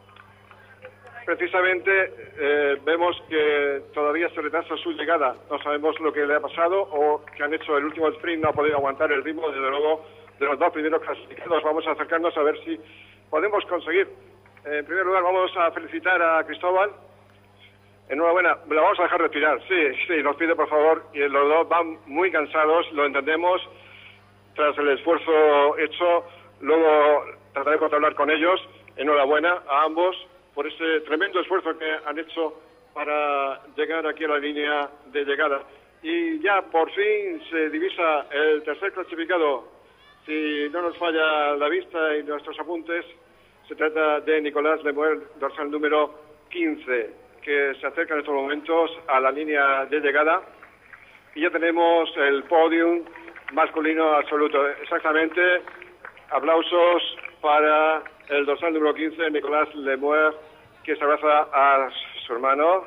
precisamente vemos que todavía se retrasa su llegada. No sabemos lo que le ha pasado o que han hecho el último sprint, no ha podido aguantar el ritmo, desde luego, de los dos primeros clasificados. Vamos a acercarnos a ver si podemos conseguir. En primer lugar, vamos a felicitar a Cristóbal. Enhorabuena, la vamos a dejar respirar. Sí, nos pide por favor, y los dos van muy cansados, lo entendemos, tras el esfuerzo hecho. Luego trataremos de hablar con ellos. Enhorabuena a ambos por ese tremendo esfuerzo que han hecho para llegar aquí a la línea de llegada. Y ya por fin se divisa el tercer clasificado. Si no nos falla la vista y nuestros apuntes, se trata de Nicolás Lemuer, dorsal número 15, que se acerca en estos momentos a la línea de llegada. Y ya tenemos el podium masculino absoluto. Exactamente, aplausos para el dorsal número 15, Nicolás Lemuer, que se abraza a su hermano.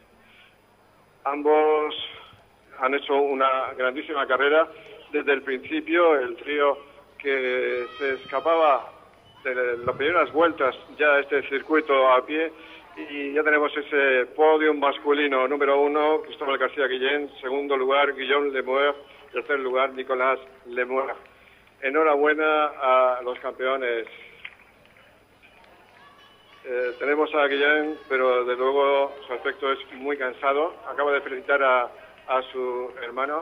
Ambos han hecho una grandísima carrera desde el principio. El trío que se escapaba de las primeras vueltas ya a este circuito a pie, y ya tenemos ese podium masculino. Número 1, Cristóbal García Guillén. Segundo lugar, Guillén Lemuer. Tercer lugar, Nicolás Lemuer. Enhorabuena a los campeones. Tenemos a Guillén, pero de luego su aspecto es muy cansado. Acaba de felicitar a su hermano.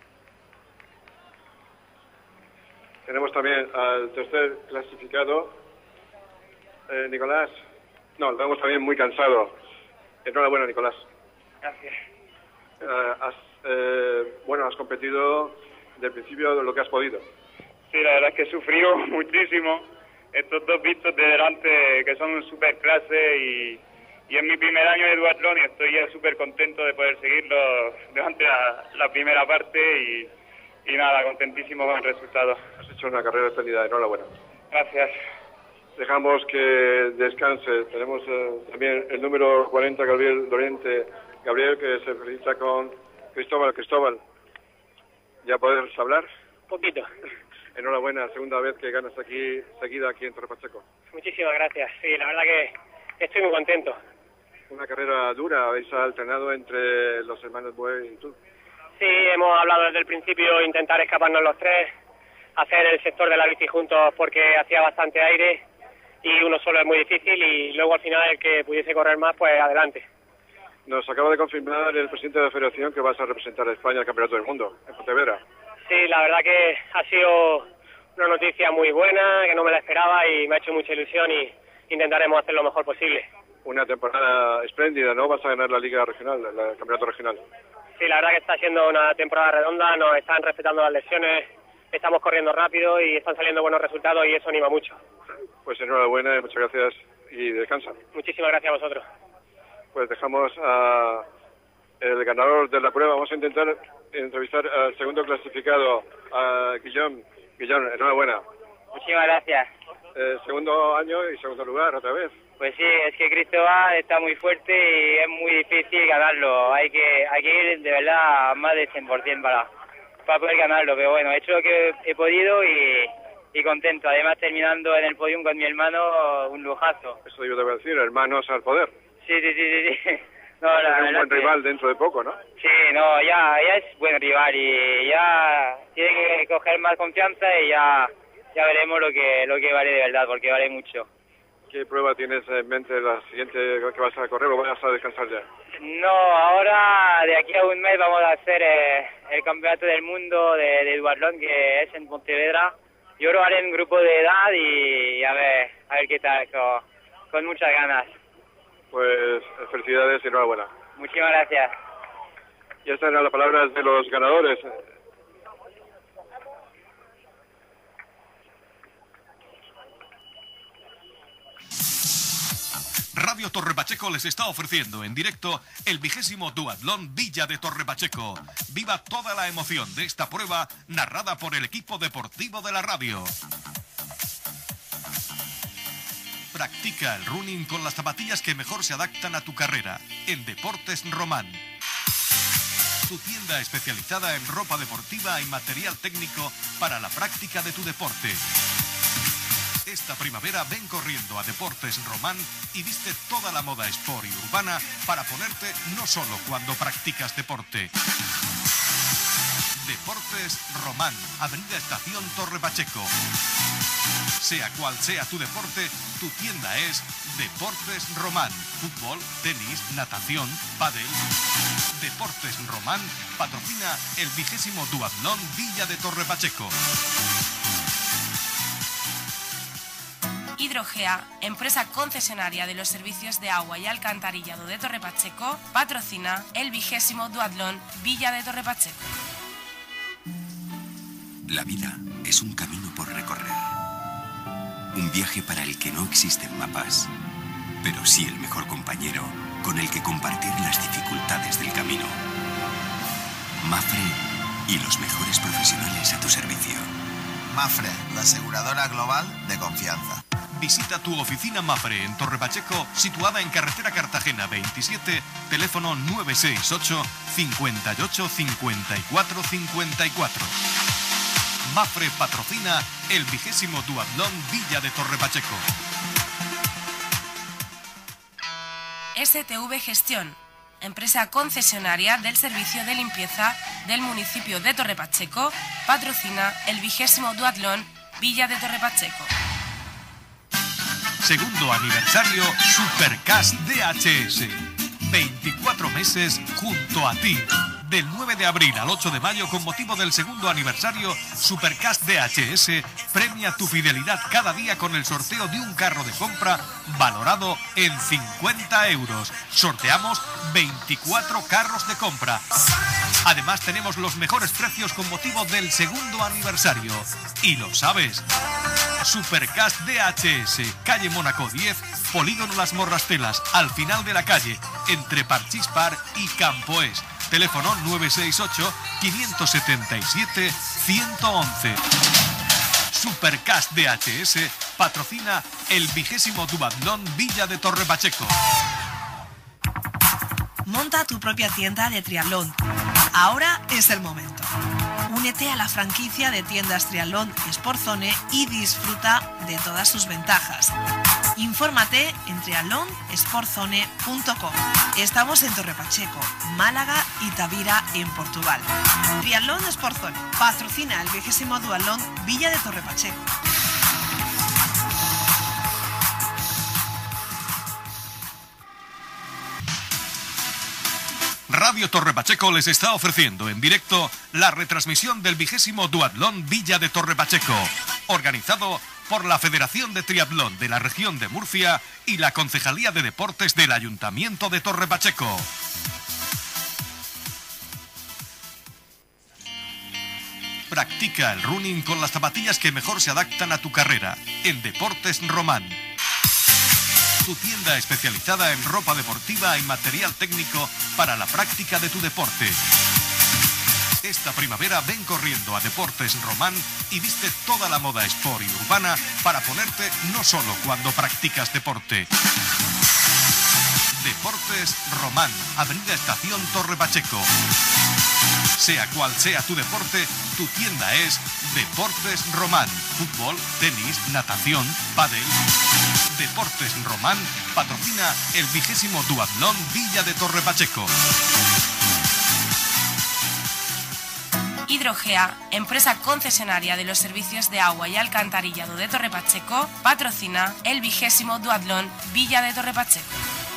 Tenemos también al tercer clasificado, Nicolás. No, lo tenemos también muy cansado. Enhorabuena, Nicolás. Gracias. Has competido del principio de lo que has podido. Sí, la verdad es que he sufrido muchísimo. Estos dos vistos de delante, que son un super clase, y es mi primer año de duatlón y estoy ya súper contento de poder seguirlo durante la primera parte y nada, contentísimo con el resultado. Has hecho una carrera espléndida, enhorabuena. Gracias. Dejamos que descanse. Tenemos también el número 40, Gabriel Lorente. Gabriel, que se felicita con Cristóbal. ¿Ya puedes hablar? Poquito. Enhorabuena, segunda vez que ganas aquí, seguida aquí en Torre Pacheco. Muchísimas gracias. Sí, la verdad que estoy muy contento. Una carrera dura, habéis alternado entre los hermanos Buey y tú. Sí, hemos hablado desde el principio, intentar escaparnos los tres, hacer el sector de la bici juntos porque hacía bastante aire y uno solo es muy difícil y luego al final el que pudiese correr más, pues adelante. Nos acaba de confirmar el presidente de la federación que vas a representar a España al Campeonato del Mundo, en Pontevedra. Sí, la verdad que ha sido una noticia muy buena, que no me la esperaba y me ha hecho mucha ilusión y intentaremos hacer lo mejor posible. Una temporada espléndida, ¿no? Vas a ganar la Liga Regional, el Campeonato Regional. Sí, la verdad que está siendo una temporada redonda, nos están respetando las lesiones, estamos corriendo rápido y están saliendo buenos resultados y eso anima mucho. Pues enhorabuena y muchas gracias y descansa. Muchísimas gracias a vosotros. Pues dejamos a el ganador de la prueba. Vamos a intentar entrevistar al segundo clasificado, a Guillón. Guillón, enhorabuena. Muchísimas gracias. Segundo año y segundo lugar otra vez. Pues sí, es que Cristóbal está muy fuerte y es muy difícil ganarlo. Hay que ir de verdad a más de 100% para poder ganarlo. Pero bueno, he hecho lo que he podido y contento. Además, terminando en el podium con mi hermano, un lujazo. Eso yo te voy a decir, hermanos al poder. Sí. No, es un buen rival dentro de poco, ¿no? Sí, no, ya es buen rival y ya tiene que coger más confianza y ya veremos lo que vale de verdad, porque vale mucho. ¿Qué prueba tienes en mente la siguiente que vas a correr o vas a descansar ya? No, ahora de aquí a un mes vamos a hacer el Campeonato del Mundo de duatlón, que es en Pontevedra. Yo lo haré en grupo de edad y a ver qué tal, con muchas ganas. Pues felicidades y enhorabuena. Muchísimas gracias. Y estas eran las palabras de los ganadores. Radio Torre Pacheco les está ofreciendo en directo el 20º Duatlón Villa de Torre Pacheco. Viva toda la emoción de esta prueba narrada por el equipo deportivo de la radio. Practica el running con las zapatillas que mejor se adaptan a tu carrera en Deportes Román. Tu tienda especializada en ropa deportiva y material técnico para la práctica de tu deporte. Esta primavera ven corriendo a Deportes Román y viste toda la moda sport y urbana para ponerte no solo cuando practicas deporte. Deportes Román, Avenida Estación Torre Pacheco. Sea cual sea tu deporte, tu tienda es Deportes Román. Fútbol, tenis, natación, pádel. Deportes Román patrocina el 20º Duatlón Villa de Torre Pacheco. Hidrogea, empresa concesionaria de los servicios de agua y alcantarillado de Torre Pacheco, patrocina el 20º Duatlón Villa de Torre Pacheco. La vida es un camino por recorrer. Un viaje para el que no existen mapas, pero sí el mejor compañero con el que compartir las dificultades del camino. Mafre y los mejores profesionales a tu servicio. Mafre, la aseguradora global de confianza. Visita tu oficina Mafre en Torre Pacheco, situada en carretera Cartagena 27, teléfono 968 58 54 54. Mafre patrocina el 20º Duatlón Villa de Torre Pacheco. STV Gestión, empresa concesionaria del servicio de limpieza del municipio de Torre Pacheco, patrocina el 20º Duatlón Villa de Torre Pacheco. Segundo aniversario Supercast DHS. 24 meses junto a ti. Del 9 de abril al 8 de mayo, con motivo del segundo aniversario, Supercast DHS premia tu fidelidad cada día con el sorteo de un carro de compra valorado en 50 euros. Sorteamos 24 carros de compra. Además, tenemos los mejores precios con motivo del segundo aniversario. Y lo sabes. Supercast DHS, calle Mónaco 10, Polígono Las Morrastelas, al final de la calle, entre Parchispar y Campoés. Teléfono 968-577-111. Supercast DHS patrocina el 20º Duatlón Villa de Torre Pacheco. Monta tu propia tienda de triatlón. Ahora es el momento. Únete a la franquicia de tiendas Triatlón Sportzone y disfruta de todas sus ventajas. Infórmate en triatlonsportzone.com. Estamos en Torre Pacheco, Málaga y Tavira en Portugal. Triatlón Sportzone patrocina el 20º Duatlón Villa de Torre Pacheco. Radio Torre Pacheco les está ofreciendo en directo la retransmisión del 20º Duatlón Villa de Torre Pacheco, organizado por la Federación de Triatlón de la Región de Murcia y la Concejalía de Deportes del Ayuntamiento de Torre Pacheco. Practica el running con las zapatillas que mejor se adaptan a tu carrera en Deportes Román. Tu tienda especializada en ropa deportiva y material técnico para la práctica de tu deporte. Esta primavera ven corriendo a Deportes Román y viste toda la moda sport y urbana para ponerte no solo cuando practicas deporte. Deportes Román, Avenida Estación Torre Pacheco. Sea cual sea tu deporte, tu tienda es Deportes Román. Fútbol, tenis, natación, pádel. Deportes Román patrocina el 20º Duatlón Villa de Torre Pacheco. Hidrogea, empresa concesionaria de los servicios de agua y alcantarillado de Torre Pacheco, patrocina el 20º Duatlón Villa de Torre Pacheco.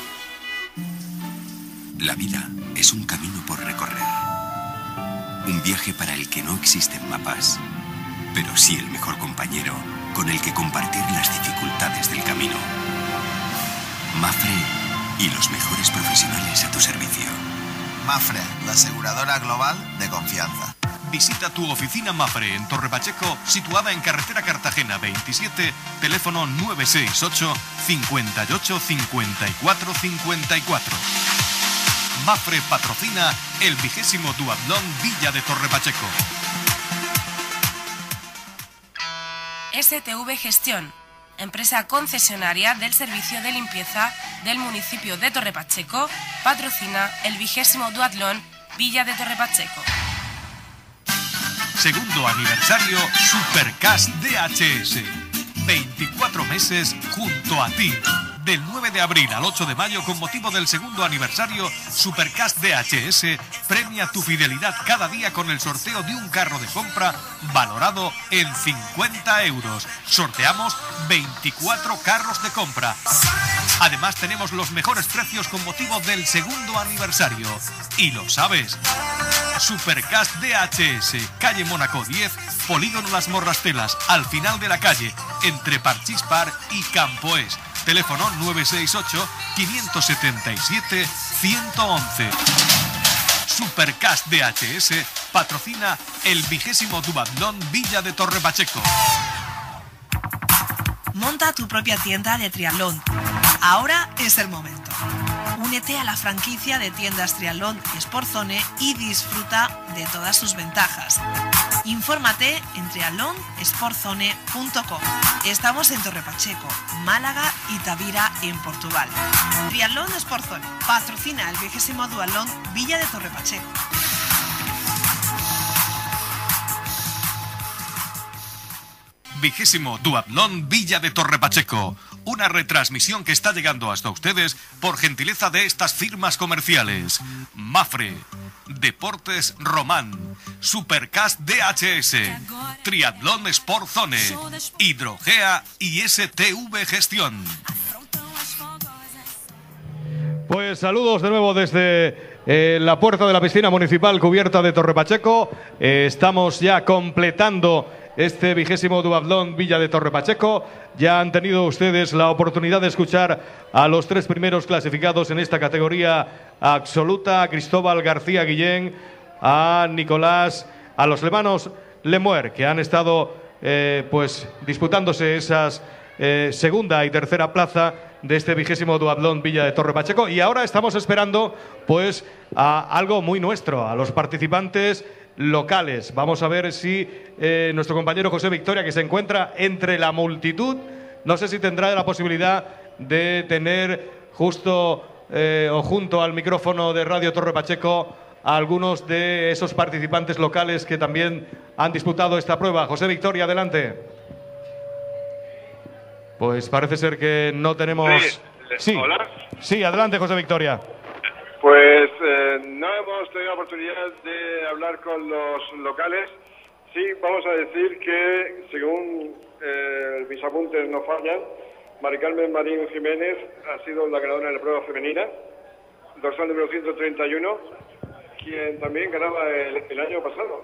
La vida es un camino por recorrer. Un viaje para el que no existen mapas, pero sí el mejor compañero con el que compartir las dificultades del camino. Mafre y los mejores profesionales a tu servicio. Mafre, la aseguradora global de confianza. Visita tu oficina Mafre en Torre Pacheco, situada en carretera Cartagena 27, teléfono 968 58 54 54. Mafre patrocina el 20º Duatlón Villa de Torre Pacheco. STV Gestión, empresa concesionaria del servicio de limpieza del municipio de Torre Pacheco, patrocina el 20º Duatlón Villa de Torre Pacheco. Segundo aniversario Supercast DHS. 24 meses junto a ti. Del 9 de abril al 8 de mayo, con motivo del segundo aniversario, Supercast DHS premia tu fidelidad cada día con el sorteo de un carro de compra valorado en 50 euros. Sorteamos 24 carros de compra. Además, tenemos los mejores precios con motivo del segundo aniversario. Y lo sabes. Supercast DHS, calle Mónaco 10, Polígono Las Morrastelas, al final de la calle, entre Parchís Par y Campoés. Teléfono 968-577-111. Supercast DHS patrocina el 20º Duatlón Villa de Torre Pacheco. Monta tu propia tienda de triatlón. Ahora es el momento. Únete a la franquicia de tiendas Triatlón Sportzone y disfruta de todas sus ventajas. Infórmate en triatlonsportzone.com. Estamos en Torre Pacheco, Málaga y Tavira en Portugal. Triatlón Sportzone patrocina el 20º Duatlón Villa de Torre Pacheco. Vigésimo Duatlón Villa de Torre Pacheco. Una retransmisión que está llegando hasta ustedes por gentileza de estas firmas comerciales: Mafre, Deportes Román, Supercast DHS, Triatlón Sportzone, Hidrogea y STV Gestión. Pues saludos de nuevo desde la puerta de la piscina municipal cubierta de Torre Pacheco. Estamos ya completando este 20º Duatlón Villa de Torre Pacheco. Ya han tenido ustedes la oportunidad de escuchar a los tres primeros clasificados en esta categoría absoluta: a Cristóbal García Guillén, a Nicolás, a los levanos Lemuer, que han estado pues disputándose esas segunda y tercera plaza de este 20º Duatlón Villa de Torre Pacheco. Y ahora estamos esperando pues a algo muy nuestro, a los participantes locales. Vamos a ver si nuestro compañero José Victoria, que se encuentra entre la multitud, no sé si tendrá la posibilidad de tener justo o junto al micrófono de Radio Torre Pacheco a algunos de esos participantes locales que también han disputado esta prueba. José Victoria, adelante. Pues parece ser que no tenemos... Sí, ¿Hola? Sí, adelante, José Victoria. Pues no hemos tenido la oportunidad de hablar con los locales. Sí, vamos a decir que, según mis apuntes no fallan, Mari Carmen Marín Jiménez ha sido la ganadora de la prueba femenina, dorsal número 131, quien también ganaba el año pasado.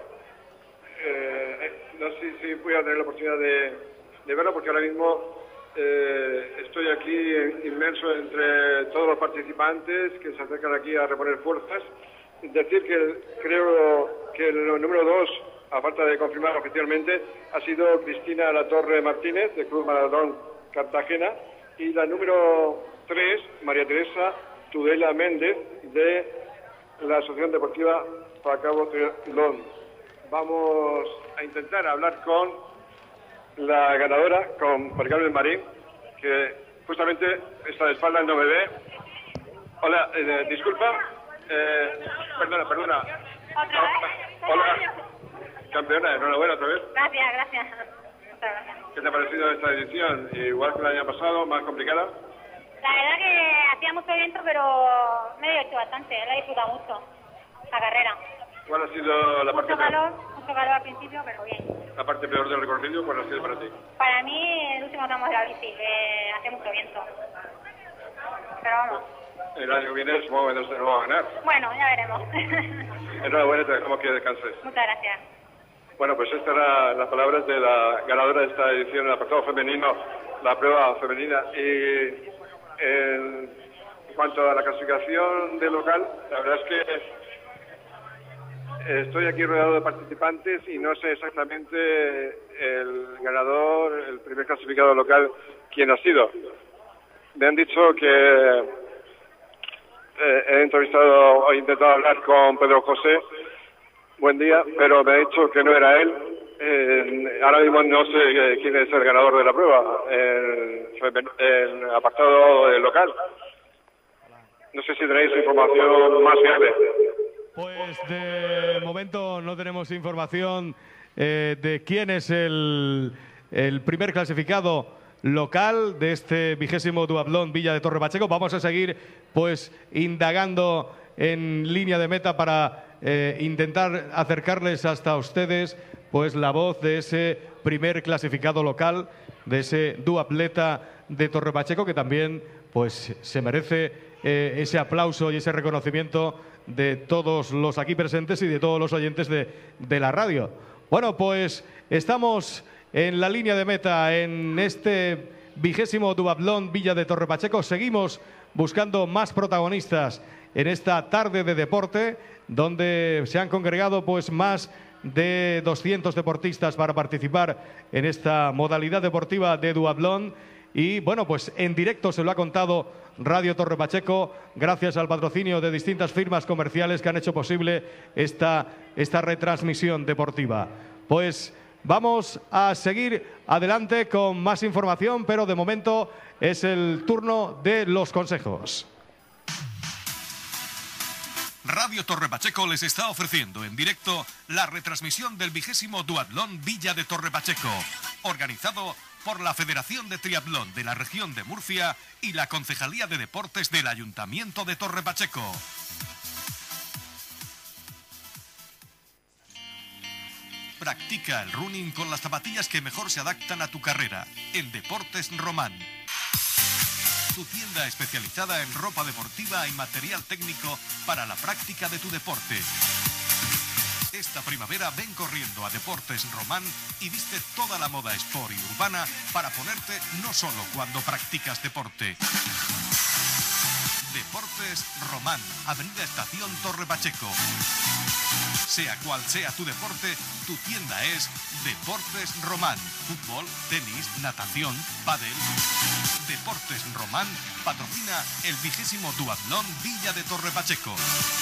No sé si voy a tener la oportunidad de verla, porque ahora mismo estoy aquí inmerso entre todos los participantes que se acercan aquí a reponer fuerzas. Decir que creo que el número 2, a falta de confirmar oficialmente, ha sido Cristina Latorre Martínez, de Club Maratón Cartagena, y la número 3, María Teresa Tudela Méndez, de la Asociación Deportiva Pacabo Triatlón. Vamos a intentar hablar con la ganadora, con Mari Carmen Marín, que justamente está de espaldas, no me ve. Hola, disculpa. Perdona. Hola. Campeona, enhorabuena otra vez. Gracias. Muchas gracias. ¿Qué te ha parecido esta edición? Igual que el año pasado, más complicada. La verdad que hacía mucho viento, pero me he divertido bastante. La he disfrutado mucho, la carrera. ¿Cuál ha sido la parte peor? Mucho calor al principio, pero bien. La parte peor del recorrido, ¿cuál ha sido para ti? Para mí, el último tramo de la bici, que hace mucho viento. Pero vamos. El año que viene supongo que no se nos va a ganar. Bueno, ya veremos. Enhorabuena, te dejamos que descanses. Muchas gracias. Bueno, pues estas eran las palabras de la ganadora de esta edición, el apartado femenino, la prueba femenina. Y en cuanto a la clasificación del local, la verdad es que estoy aquí rodeado de participantes y no sé exactamente el ganador, el primer clasificado local, quién ha sido. Me han dicho que he entrevistado o intentado hablar con Pedro José. Buen día, pero me ha dicho que no era él. Ahora mismo no sé quién es el ganador de la prueba, el apartado local. No sé si tenéis información más fiable. Pues de momento no tenemos información de quién es el primer clasificado local de este 20º duatlón Villa de Torre Pacheco. Vamos a seguir pues indagando en línea de meta para intentar acercarles hasta ustedes pues la voz de ese primer clasificado local, de ese duatleta de Torre Pacheco, que también pues se merece ese aplauso y ese reconocimiento de todos los aquí presentes y de todos los oyentes de la radio. Bueno, pues estamos en la línea de meta en este 20º duatlón Villa de Torre Pacheco. Seguimos buscando más protagonistas en esta tarde de deporte, donde se han congregado pues más de 200 deportistas para participar en esta modalidad deportiva de duatlón. Y bueno, pues en directo se lo ha contado Radio Torre Pacheco, gracias al patrocinio de distintas firmas comerciales que han hecho posible esta retransmisión deportiva. Pues vamos a seguir adelante con más información, pero de momento es el turno de los consejos. Radio Torre Pacheco les está ofreciendo en directo la retransmisión del 20º duatlón Villa de Torre Pacheco, organizado por la Federación de Triatlón de la Región de Murcia y la Concejalía de Deportes del Ayuntamiento de Torre Pacheco. Practica el running con las zapatillas que mejor se adaptan a tu carrera en Deportes Román. Tu tienda especializada en ropa deportiva y material técnico para la práctica de tu deporte. Esta primavera ven corriendo a Deportes Román y viste toda la moda sport y urbana para ponerte no solo cuando practicas deporte. Deportes Román, Avenida Estación Torre Pacheco. Sea cual sea tu deporte, tu tienda es Deportes Román. Fútbol, tenis, natación, pádel. Deportes Román patrocina el 20º duatlón Villa de Torre Pacheco.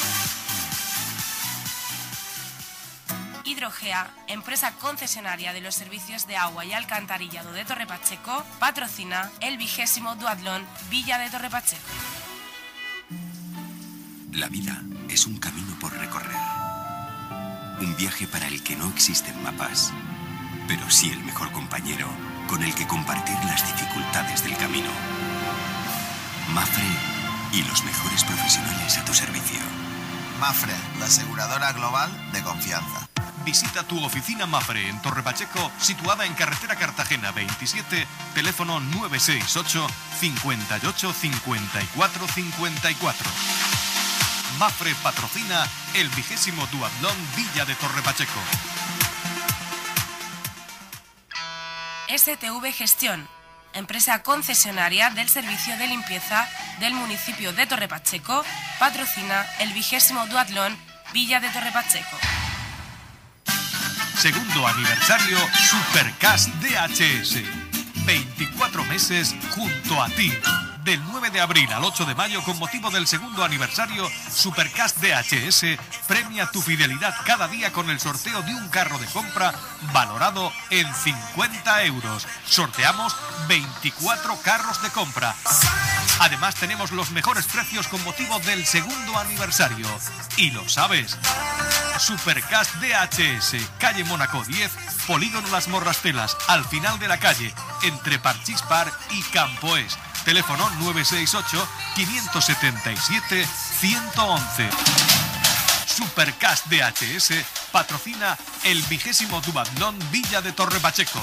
Hidrogea, empresa concesionaria de los servicios de agua y alcantarillado de Torre Pacheco, patrocina el 20º duatlón Villa de Torre Pacheco. La vida es un camino por recorrer. Un viaje para el que no existen mapas, pero sí el mejor compañero con el que compartir las dificultades del camino. Mapfre y los mejores profesionales a tu servicio. Mapfre, la aseguradora global de confianza. Visita tu oficina Mapfre en Torre Pacheco, situada en carretera Cartagena 27, teléfono 968 58 54 54. Mapfre patrocina el 20º Duatlón Villa de Torre Pacheco. STV Gestión, empresa concesionaria del servicio de limpieza del municipio de Torre Pacheco, patrocina el 20º Duatlón Villa de Torre Pacheco. Segundo aniversario Supercast DHS. 24 meses junto a ti. Del 9 de abril al 8 de mayo, con motivo del segundo aniversario, Supercast DHS premia tu fidelidad cada día con el sorteo de un carro de compra valorado en 50 euros. Sorteamos 24 carros de compra. Además, tenemos los mejores precios con motivo del segundo aniversario. Y lo sabes. Supercast DHS, calle Mónaco 10, Polígono Las Morrastelas, al final de la calle, entre Parchís Par y Campoés. Teléfono 968 577 111. Supercast DHS patrocina el 20º Duatlón Villa de Torre Pacheco.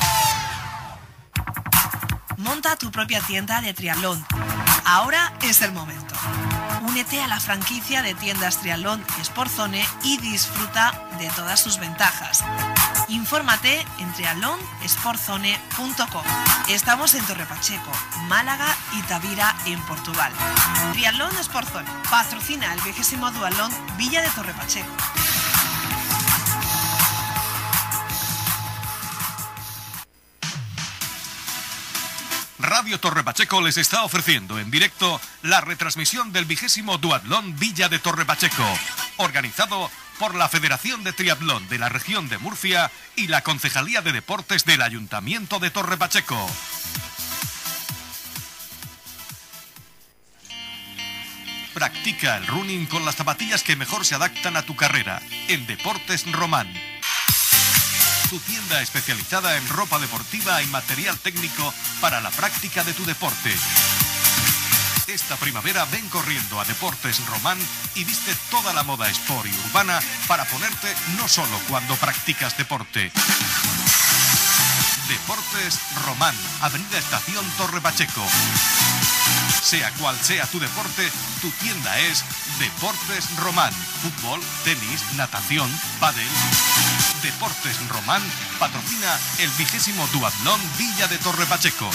Monta tu propia tienda de triatlón. Ahora es el momento. Únete a la franquicia de tiendas Triatlón Sportzone y disfruta de todas sus ventajas. Infórmate en triatlonsportzone.com. Estamos en Torre Pacheco, Málaga y Tavira en Portugal. Triatlón Sportzone patrocina el 20º Duatlón Villa de Torre Pacheco. Radio Torre Pacheco les está ofreciendo en directo la retransmisión del 20º Duatlón Villa de Torre Pacheco, organizado por la Federación de Triatlón de la Región de Murcia y la Concejalía de Deportes del Ayuntamiento de Torre Pacheco. Practica el running con las zapatillas que mejor se adaptan a tu carrera en Deportes Román. Tu tienda especializada en ropa deportiva y material técnico para la práctica de tu deporte. Esta primavera ven corriendo a Deportes Román y viste toda la moda sport y urbana para ponerte no solo cuando practicas deporte. Deportes Román, Avenida Estación Torre Pacheco. Sea cual sea tu deporte, tu tienda es Deportes Román. Fútbol, tenis, natación, pádel. Deportes Román patrocina el 20º Duatlón Villa de Torre Pacheco.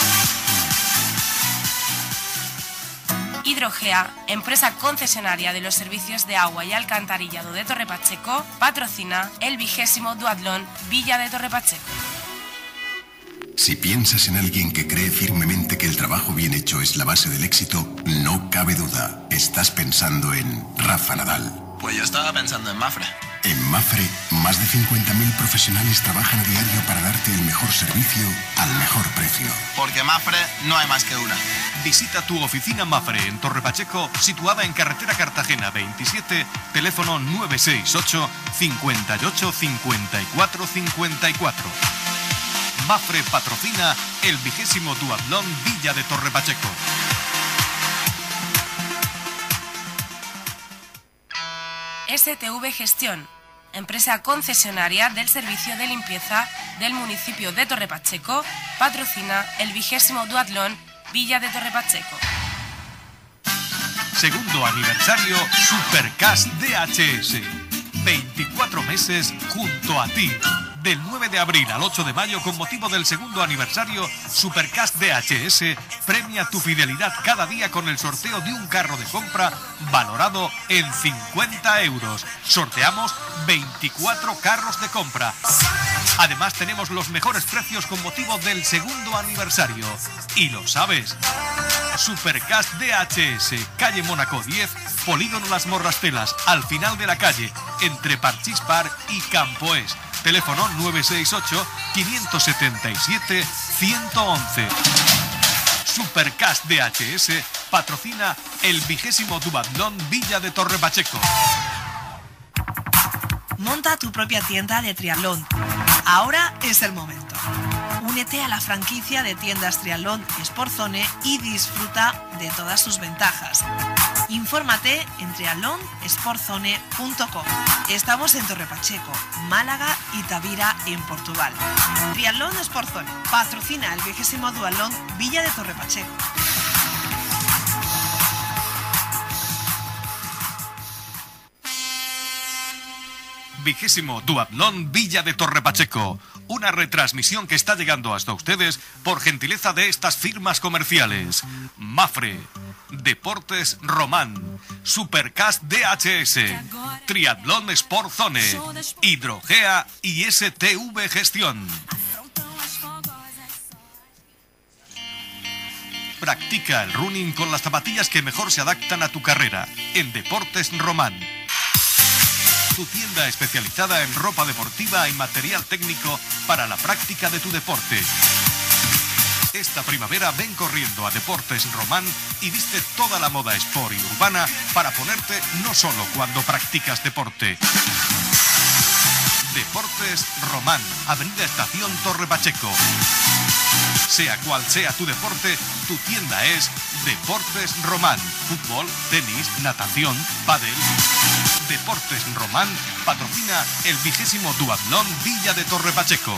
Hidrogea, empresa concesionaria de los servicios de agua y alcantarillado de Torre Pacheco, patrocina el 20º Duatlón Villa de Torre Pacheco. Si piensas en alguien que cree firmemente que el trabajo bien hecho es la base del éxito, no cabe duda, estás pensando en Rafa Nadal. Pues yo estaba pensando en Mapfre. En Mapfre, más de 50.000 profesionales trabajan a diario para darte el mejor servicio al mejor precio. Porque Mapfre no hay más que una. Visita tu oficina Mapfre en Torre Pacheco, situada en carretera Cartagena 27, teléfono 968 58 54 54. Mapfre patrocina el 20º Duatlón Villa de Torre Pacheco. STV Gestión, empresa concesionaria del servicio de limpieza del municipio de Torre Pacheco, patrocina el 20º Duatlón Villa de Torre Pacheco. Segundo aniversario Supercast DHS. 24 meses junto a ti. Del 9 de abril al 8 de mayo, con motivo del segundo aniversario, Supercast DHS premia tu fidelidad cada día con el sorteo de un carro de compra valorado en 50 euros. Sorteamos 24 carros de compra. Además, tenemos los mejores precios con motivo del segundo aniversario. Y lo sabes. Supercast DHS, calle Mónaco 10, Polígono Las Morrastelas, al final de la calle, entre Parchís Par y Campoés. Teléfono 968 577 111. Supercast DHS patrocina el 20º Duatlón Villa de Torre Pacheco. Monta tu propia tienda de triatlón. Ahora es el momento. Únete a la franquicia de tiendas Triatlón Sportzone y disfruta de todas sus ventajas. Infórmate en triatlonsportzone.com. Estamos en Torre Pacheco, Málaga y Tavira en Portugal. Triatlón Sportzone patrocina el 20º Duatlón Villa de Torre Pacheco. Vigésimo Duatlón Villa de Torre Pacheco. Una retransmisión que está llegando hasta ustedes por gentileza de estas firmas comerciales: Mafre, Deportes Román, Supercast DHS, Triatlón Sportzone, Hidrogea y STV Gestión. Practica el running con las zapatillas que mejor se adaptan a tu carrera en Deportes Román. Tu tienda especializada en ropa deportiva y material técnico para la práctica de tu deporte. Esta primavera ven corriendo a Deportes Román y viste toda la moda sport y urbana para ponerte no solo cuando practicas deporte. Deportes Román, Avenida Estación Torre Pacheco. Sea cual sea tu deporte, tu tienda es Deportes Román. Fútbol, tenis, natación, pádel. Deportes Román patrocina el 20º Duatlón Villa de Torre Pacheco.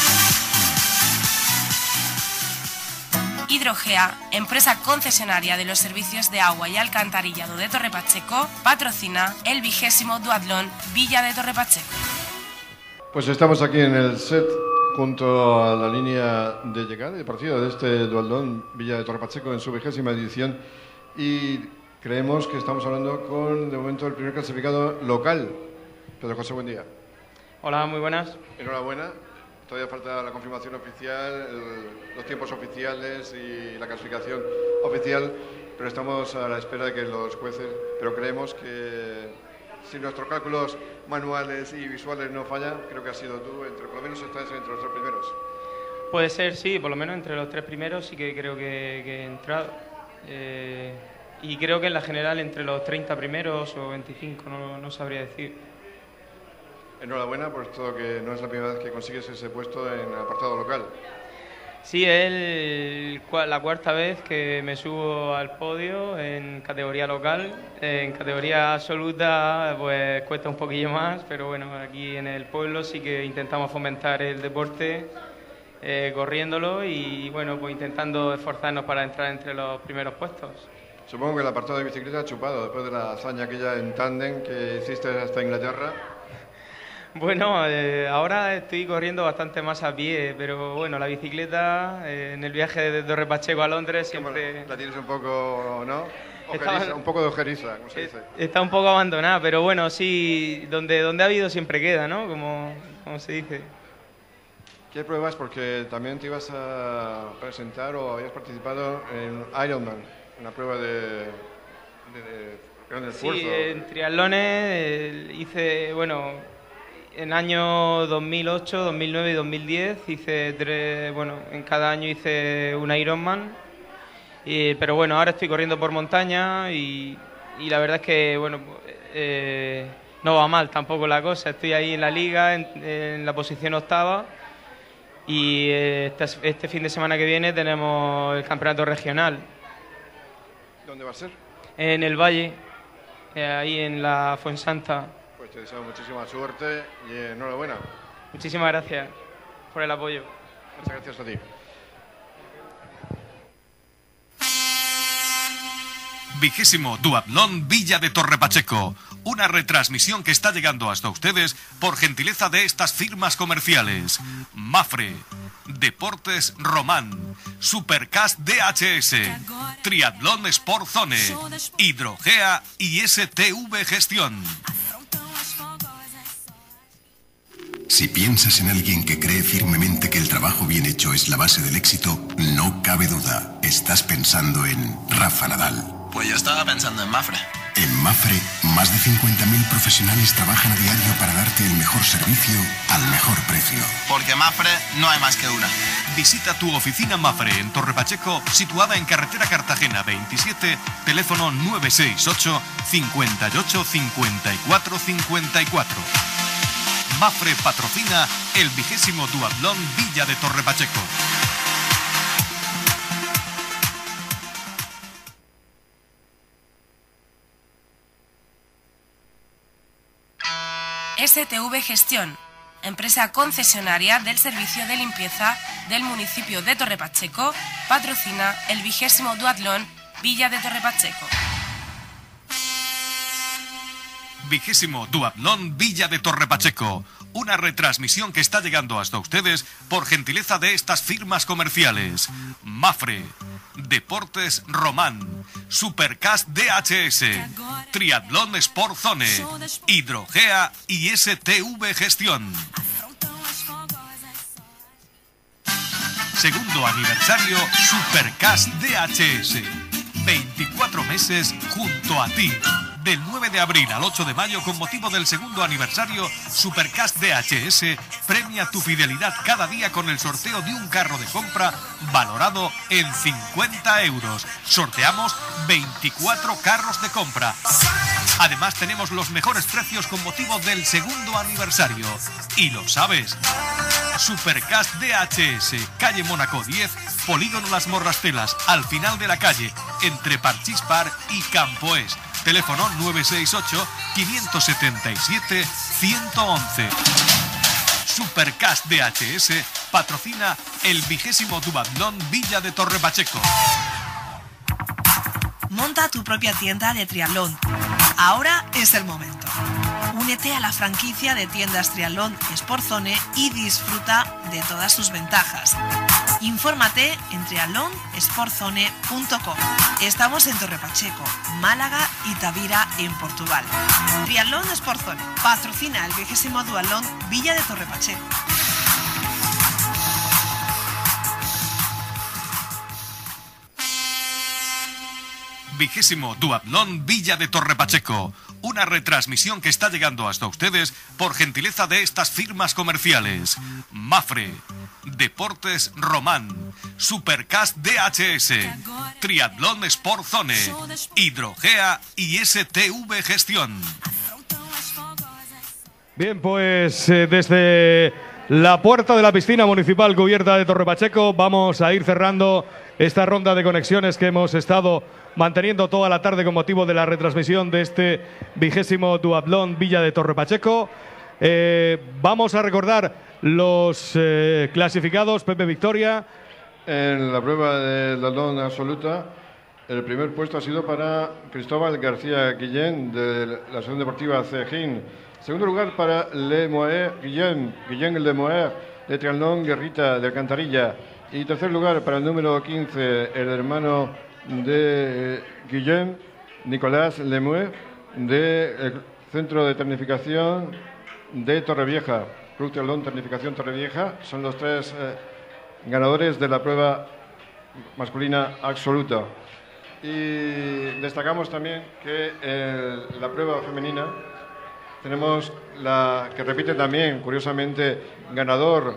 Hidrogea, empresa concesionaria de los servicios de agua y alcantarillado de Torre Pacheco, patrocina el 20º Duatlón Villa de Torre Pacheco. Pues estamos aquí en el set junto a la línea de llegada y partida de este Duatlón Villa de Torre Pacheco en su 20ª edición, y creemos que estamos hablando con, de momento, el primer clasificado local. Pedro José, buen día. Hola, muy buenas. Enhorabuena. Todavía falta la confirmación oficial, los tiempos oficiales y la clasificación oficial, pero estamos a la espera de que los jueces, pero creemos que si nuestros cálculos manuales y visuales no fallan, creo que has sido tú, por lo menos estás entre los 3 primeros. Puede ser, sí, por lo menos entre los 3 primeros sí que creo que he entrado. Y creo que en la general entre los 30 primeros o 25, no sabría decir. Enhorabuena, puesto que no es la primera vez que consigues ese puesto en apartado local. Sí, es la 4ª vez que me subo al podio en categoría local. En categoría absoluta pues cuesta un poquillo más, pero bueno, aquí en el pueblo sí que intentamos fomentar el deporte corriéndolo y bueno, pues intentando esforzarnos para entrar entre los primeros puestos. Supongo que el apartado de bicicleta ha chupado después de la hazaña aquella en tándem que hiciste hasta Inglaterra. Bueno, ahora estoy corriendo bastante más a pie, pero bueno, la bicicleta en el viaje de Torre Pacheco a Londres siempre... La tienes un poco, ¿no? Un poco de ojeriza, como se dice. Está un poco abandonada, pero bueno, sí, donde ha habido siempre queda, ¿no? Como se dice. ¿Qué pruebas? Porque también te ibas a presentar o habías participado en Ironman, una prueba de gran esfuerzo. Sí, en triatlones hice, bueno... En año 2008, 2009 y 2010 hice en cada año hice un Ironman, pero bueno, ahora estoy corriendo por montaña y la verdad es que bueno, no va mal tampoco la cosa. Estoy ahí en la liga, en la posición 8ª y este fin de semana que viene tenemos el campeonato regional. ¿Dónde va a ser? En el Valle, ahí en la Fuensanta. Pues te deseo muchísima suerte y enhorabuena. Muchísimas gracias por el apoyo. Muchas gracias a ti. 20º Duatlón Villa de Torre Pacheco. Una retransmisión que está llegando hasta ustedes por gentileza de estas firmas comerciales: Mafre, Deportes Román, Supercast DHS, Triatlón Sportzone, Hidrogea y STV Gestión. Si piensas en alguien que cree firmemente que el trabajo bien hecho es la base del éxito, no cabe duda, estás pensando en Rafa Nadal. Pues yo estaba pensando en Mafre. En Mafre, más de 50.000 profesionales trabajan a diario para darte el mejor servicio al mejor precio. Porque Mafre no hay más que una. Visita tu oficina Mafre en Torre Pacheco, situada en carretera Cartagena 27, teléfono 968 58 54 54. Mafre patrocina el 20º Duatlón Villa de Torre Pacheco. STV Gestión, empresa concesionaria del servicio de limpieza del municipio de Torre Pacheco, patrocina el 20º Duatlón Villa de Torre Pacheco. 20º Duatlón Villa de Torre Pacheco. Una retransmisión que está llegando hasta ustedes por gentileza de estas firmas comerciales: Mafre, Deportes Román, Supercast DHS, Triatlón Sport Zone, Hidrogea y STV Gestión. Segundo aniversario Supercast DHS. 24 meses junto a ti. Del 9 de abril al 8 de mayo, con motivo del segundo aniversario, Supercast DHS premia tu fidelidad cada día con el sorteo de un carro de compra valorado en 50 euros. Sorteamos 24 carros de compra. Además, tenemos los mejores precios con motivo del segundo aniversario. Y lo sabes. Supercast DHS, calle Mónaco 10, Polígono Las Morrastelas, al final de la calle, entre Parchispar y Campoés. Teléfono 968 577 111. Supercast DHS patrocina el 20º Duatlón Villa de Torre Pacheco. Monta tu propia tienda de triatlón. Ahora es el momento. Únete a la franquicia de tiendas Triatlón Sport Zone y disfruta de todas sus ventajas. Infórmate en triatlonsportzone.com. Estamos en Torre Pacheco, Málaga y Tavira en Portugal. Triatlón Sport Zone patrocina el 20º Duatlón Villa de Torre Pacheco. Vigésimo Duatlón Villa de Torre Pacheco. Una retransmisión que está llegando hasta ustedes por gentileza de estas firmas comerciales: Mafre, Deportes Román, Supercast DHS, Triatlón Sport Zone, Hidrogea y STV Gestión. Bien, pues desde la puerta de la piscina municipal cubierta de Torre Pacheco vamos a ir cerrando esta ronda de conexiones que hemos estado manteniendo toda la tarde con motivo de la retransmisión de este 20º Duatlón Villa de Torre Pacheco. Vamos a recordar los clasificados. Pepe Victoria. En la prueba de Duatlón absoluta, el primer puesto ha sido para Cristóbal García Guillén de la Asociación Deportiva Cejín. Segundo lugar para Guillén Lemoer de Triatlón Guerrita de Alcantarilla. Y tercer lugar para el número 15, el hermano de Guillén, Nicolás Lemué, del Centro de Ternificación de Torrevieja, Club Triatlón Ternificación Torrevieja. Son los tres ganadores de la prueba masculina absoluta. Y destacamos también que en la prueba femenina tenemos la que repite también, curiosamente, ganador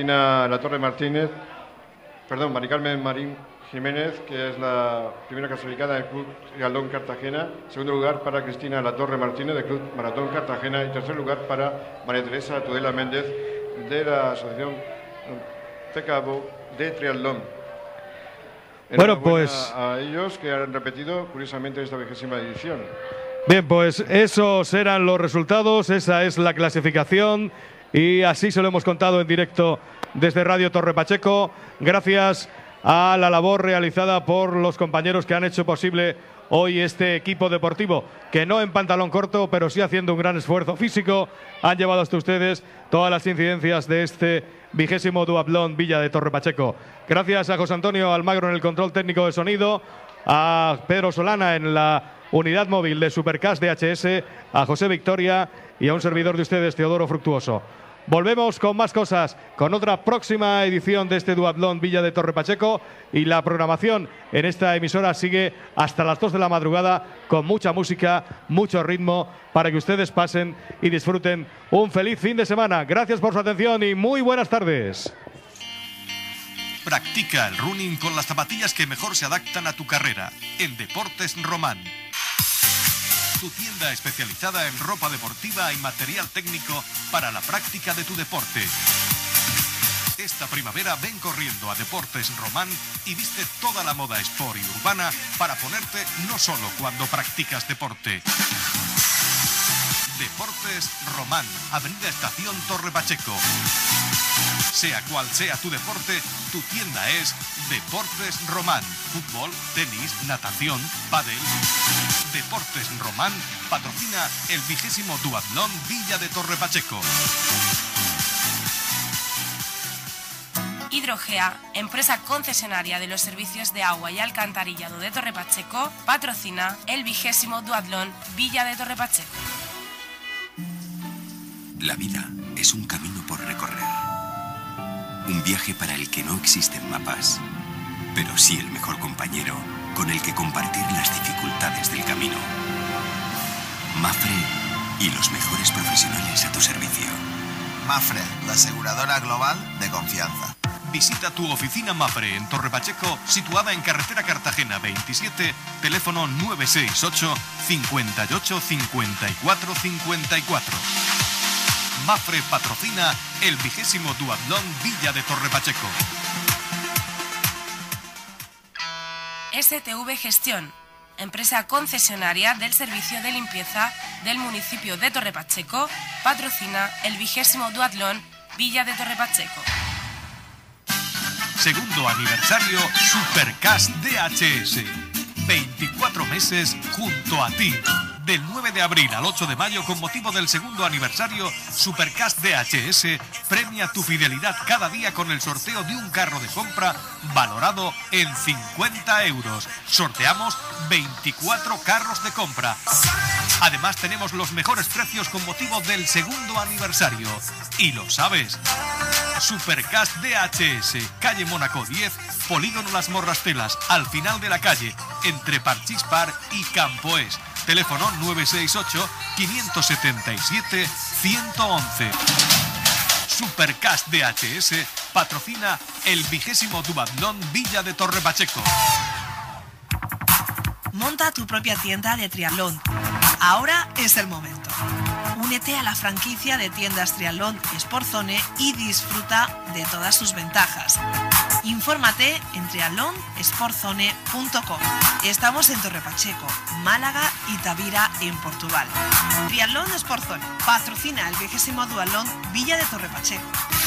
Mari Carmen Marín Jiménez, que es la primera clasificada del Club Triatlón Cartagena. Segundo lugar para Cristina Latorre Martínez del Club Maratón Cartagena. Y tercer lugar para María Teresa Tudela Méndez de la Asociación Tecabo de Triatlón. Bueno, pues a ellos que han repetido curiosamente esta 20ª edición. Bien, pues esos eran los resultados, esa es la clasificación y así se lo hemos contado en directo desde Radio Torre Pacheco. Gracias a la labor realizada por los compañeros que han hecho posible hoy este equipo deportivo, que no en pantalón corto, pero sí haciendo un gran esfuerzo físico, han llevado hasta ustedes todas las incidencias de este 20º Duatlón Villa de Torre Pacheco. Gracias a José Antonio Almagro en el control técnico de sonido, a Pedro Solana en la unidad móvil de Supercast DHS, a José Victoria y a un servidor de ustedes, Teodoro Fructuoso. Volvemos con más cosas, con otra próxima edición de este Duatlón Villa de Torre Pacheco, y la programación en esta emisora sigue hasta las 2 de la madrugada con mucha música, mucho ritmo, para que ustedes pasen y disfruten un feliz fin de semana. Gracias por su atención y muy buenas tardes. Practica el running con las zapatillas que mejor se adaptan a tu carrera en Deportes Román. Tu tienda especializada en ropa deportiva y material técnico para la práctica de tu deporte. Esta primavera ven corriendo a Deportes Román y viste toda la moda sport y urbana para ponerte no solo cuando practicas deporte. Deportes Román, Avenida Estación Torre Pacheco. Sea cual sea tu deporte, tu tienda es Deportes Román. Fútbol, tenis, natación, pádel. Deportes Román patrocina el 20º Duatlón Villa de Torre Pacheco. Hidrogea, empresa concesionaria de los servicios de agua y alcantarillado de Torre Pacheco, patrocina el 20º Duatlón Villa de Torre Pacheco. La vida es un camino por recorrer. Un viaje para el que no existen mapas, pero sí el mejor compañero con el que compartir las dificultades del camino. Mafre y los mejores profesionales a tu servicio. Mafre, la aseguradora global de confianza. Visita tu oficina Mafre en Torre Pacheco, situada en carretera Cartagena 27, teléfono 968 58 54 54. Mafre patrocina el 20º Duatlón Villa de Torre Pacheco. STV Gestión, empresa concesionaria del servicio de limpieza del municipio de Torre Pacheco, patrocina el 20º Duatlón Villa de Torre Pacheco. Segundo aniversario Supercast DHS. 24 meses junto a ti. Del 9 de abril al 8 de mayo, con motivo del segundo aniversario, Supercast DHS premia tu fidelidad cada día con el sorteo de un carro de compra valorado en 50 euros. Sorteamos 24 carros de compra. Además, tenemos los mejores precios con motivo del segundo aniversario. Y lo sabes. Supercast DHS, calle Mónaco 10, Polígono Las Morrastelas, al final de la calle, entre Parchís Par y Campoés. Teléfono 968-577-111. Supercast DHS patrocina el 20º Duatlón Villa de Torre Pacheco. Monta tu propia tienda de triatlón. Ahora es el momento. Únete a la franquicia de tiendas Triatlón Sportzone y disfruta de todas sus ventajas. Infórmate en triatlonsportzone.com. Estamos en Torre Pacheco, Málaga y Tavira en Portugal. Triatlón Sportzone patrocina el 20º Duatlón Villa de Torre Pacheco.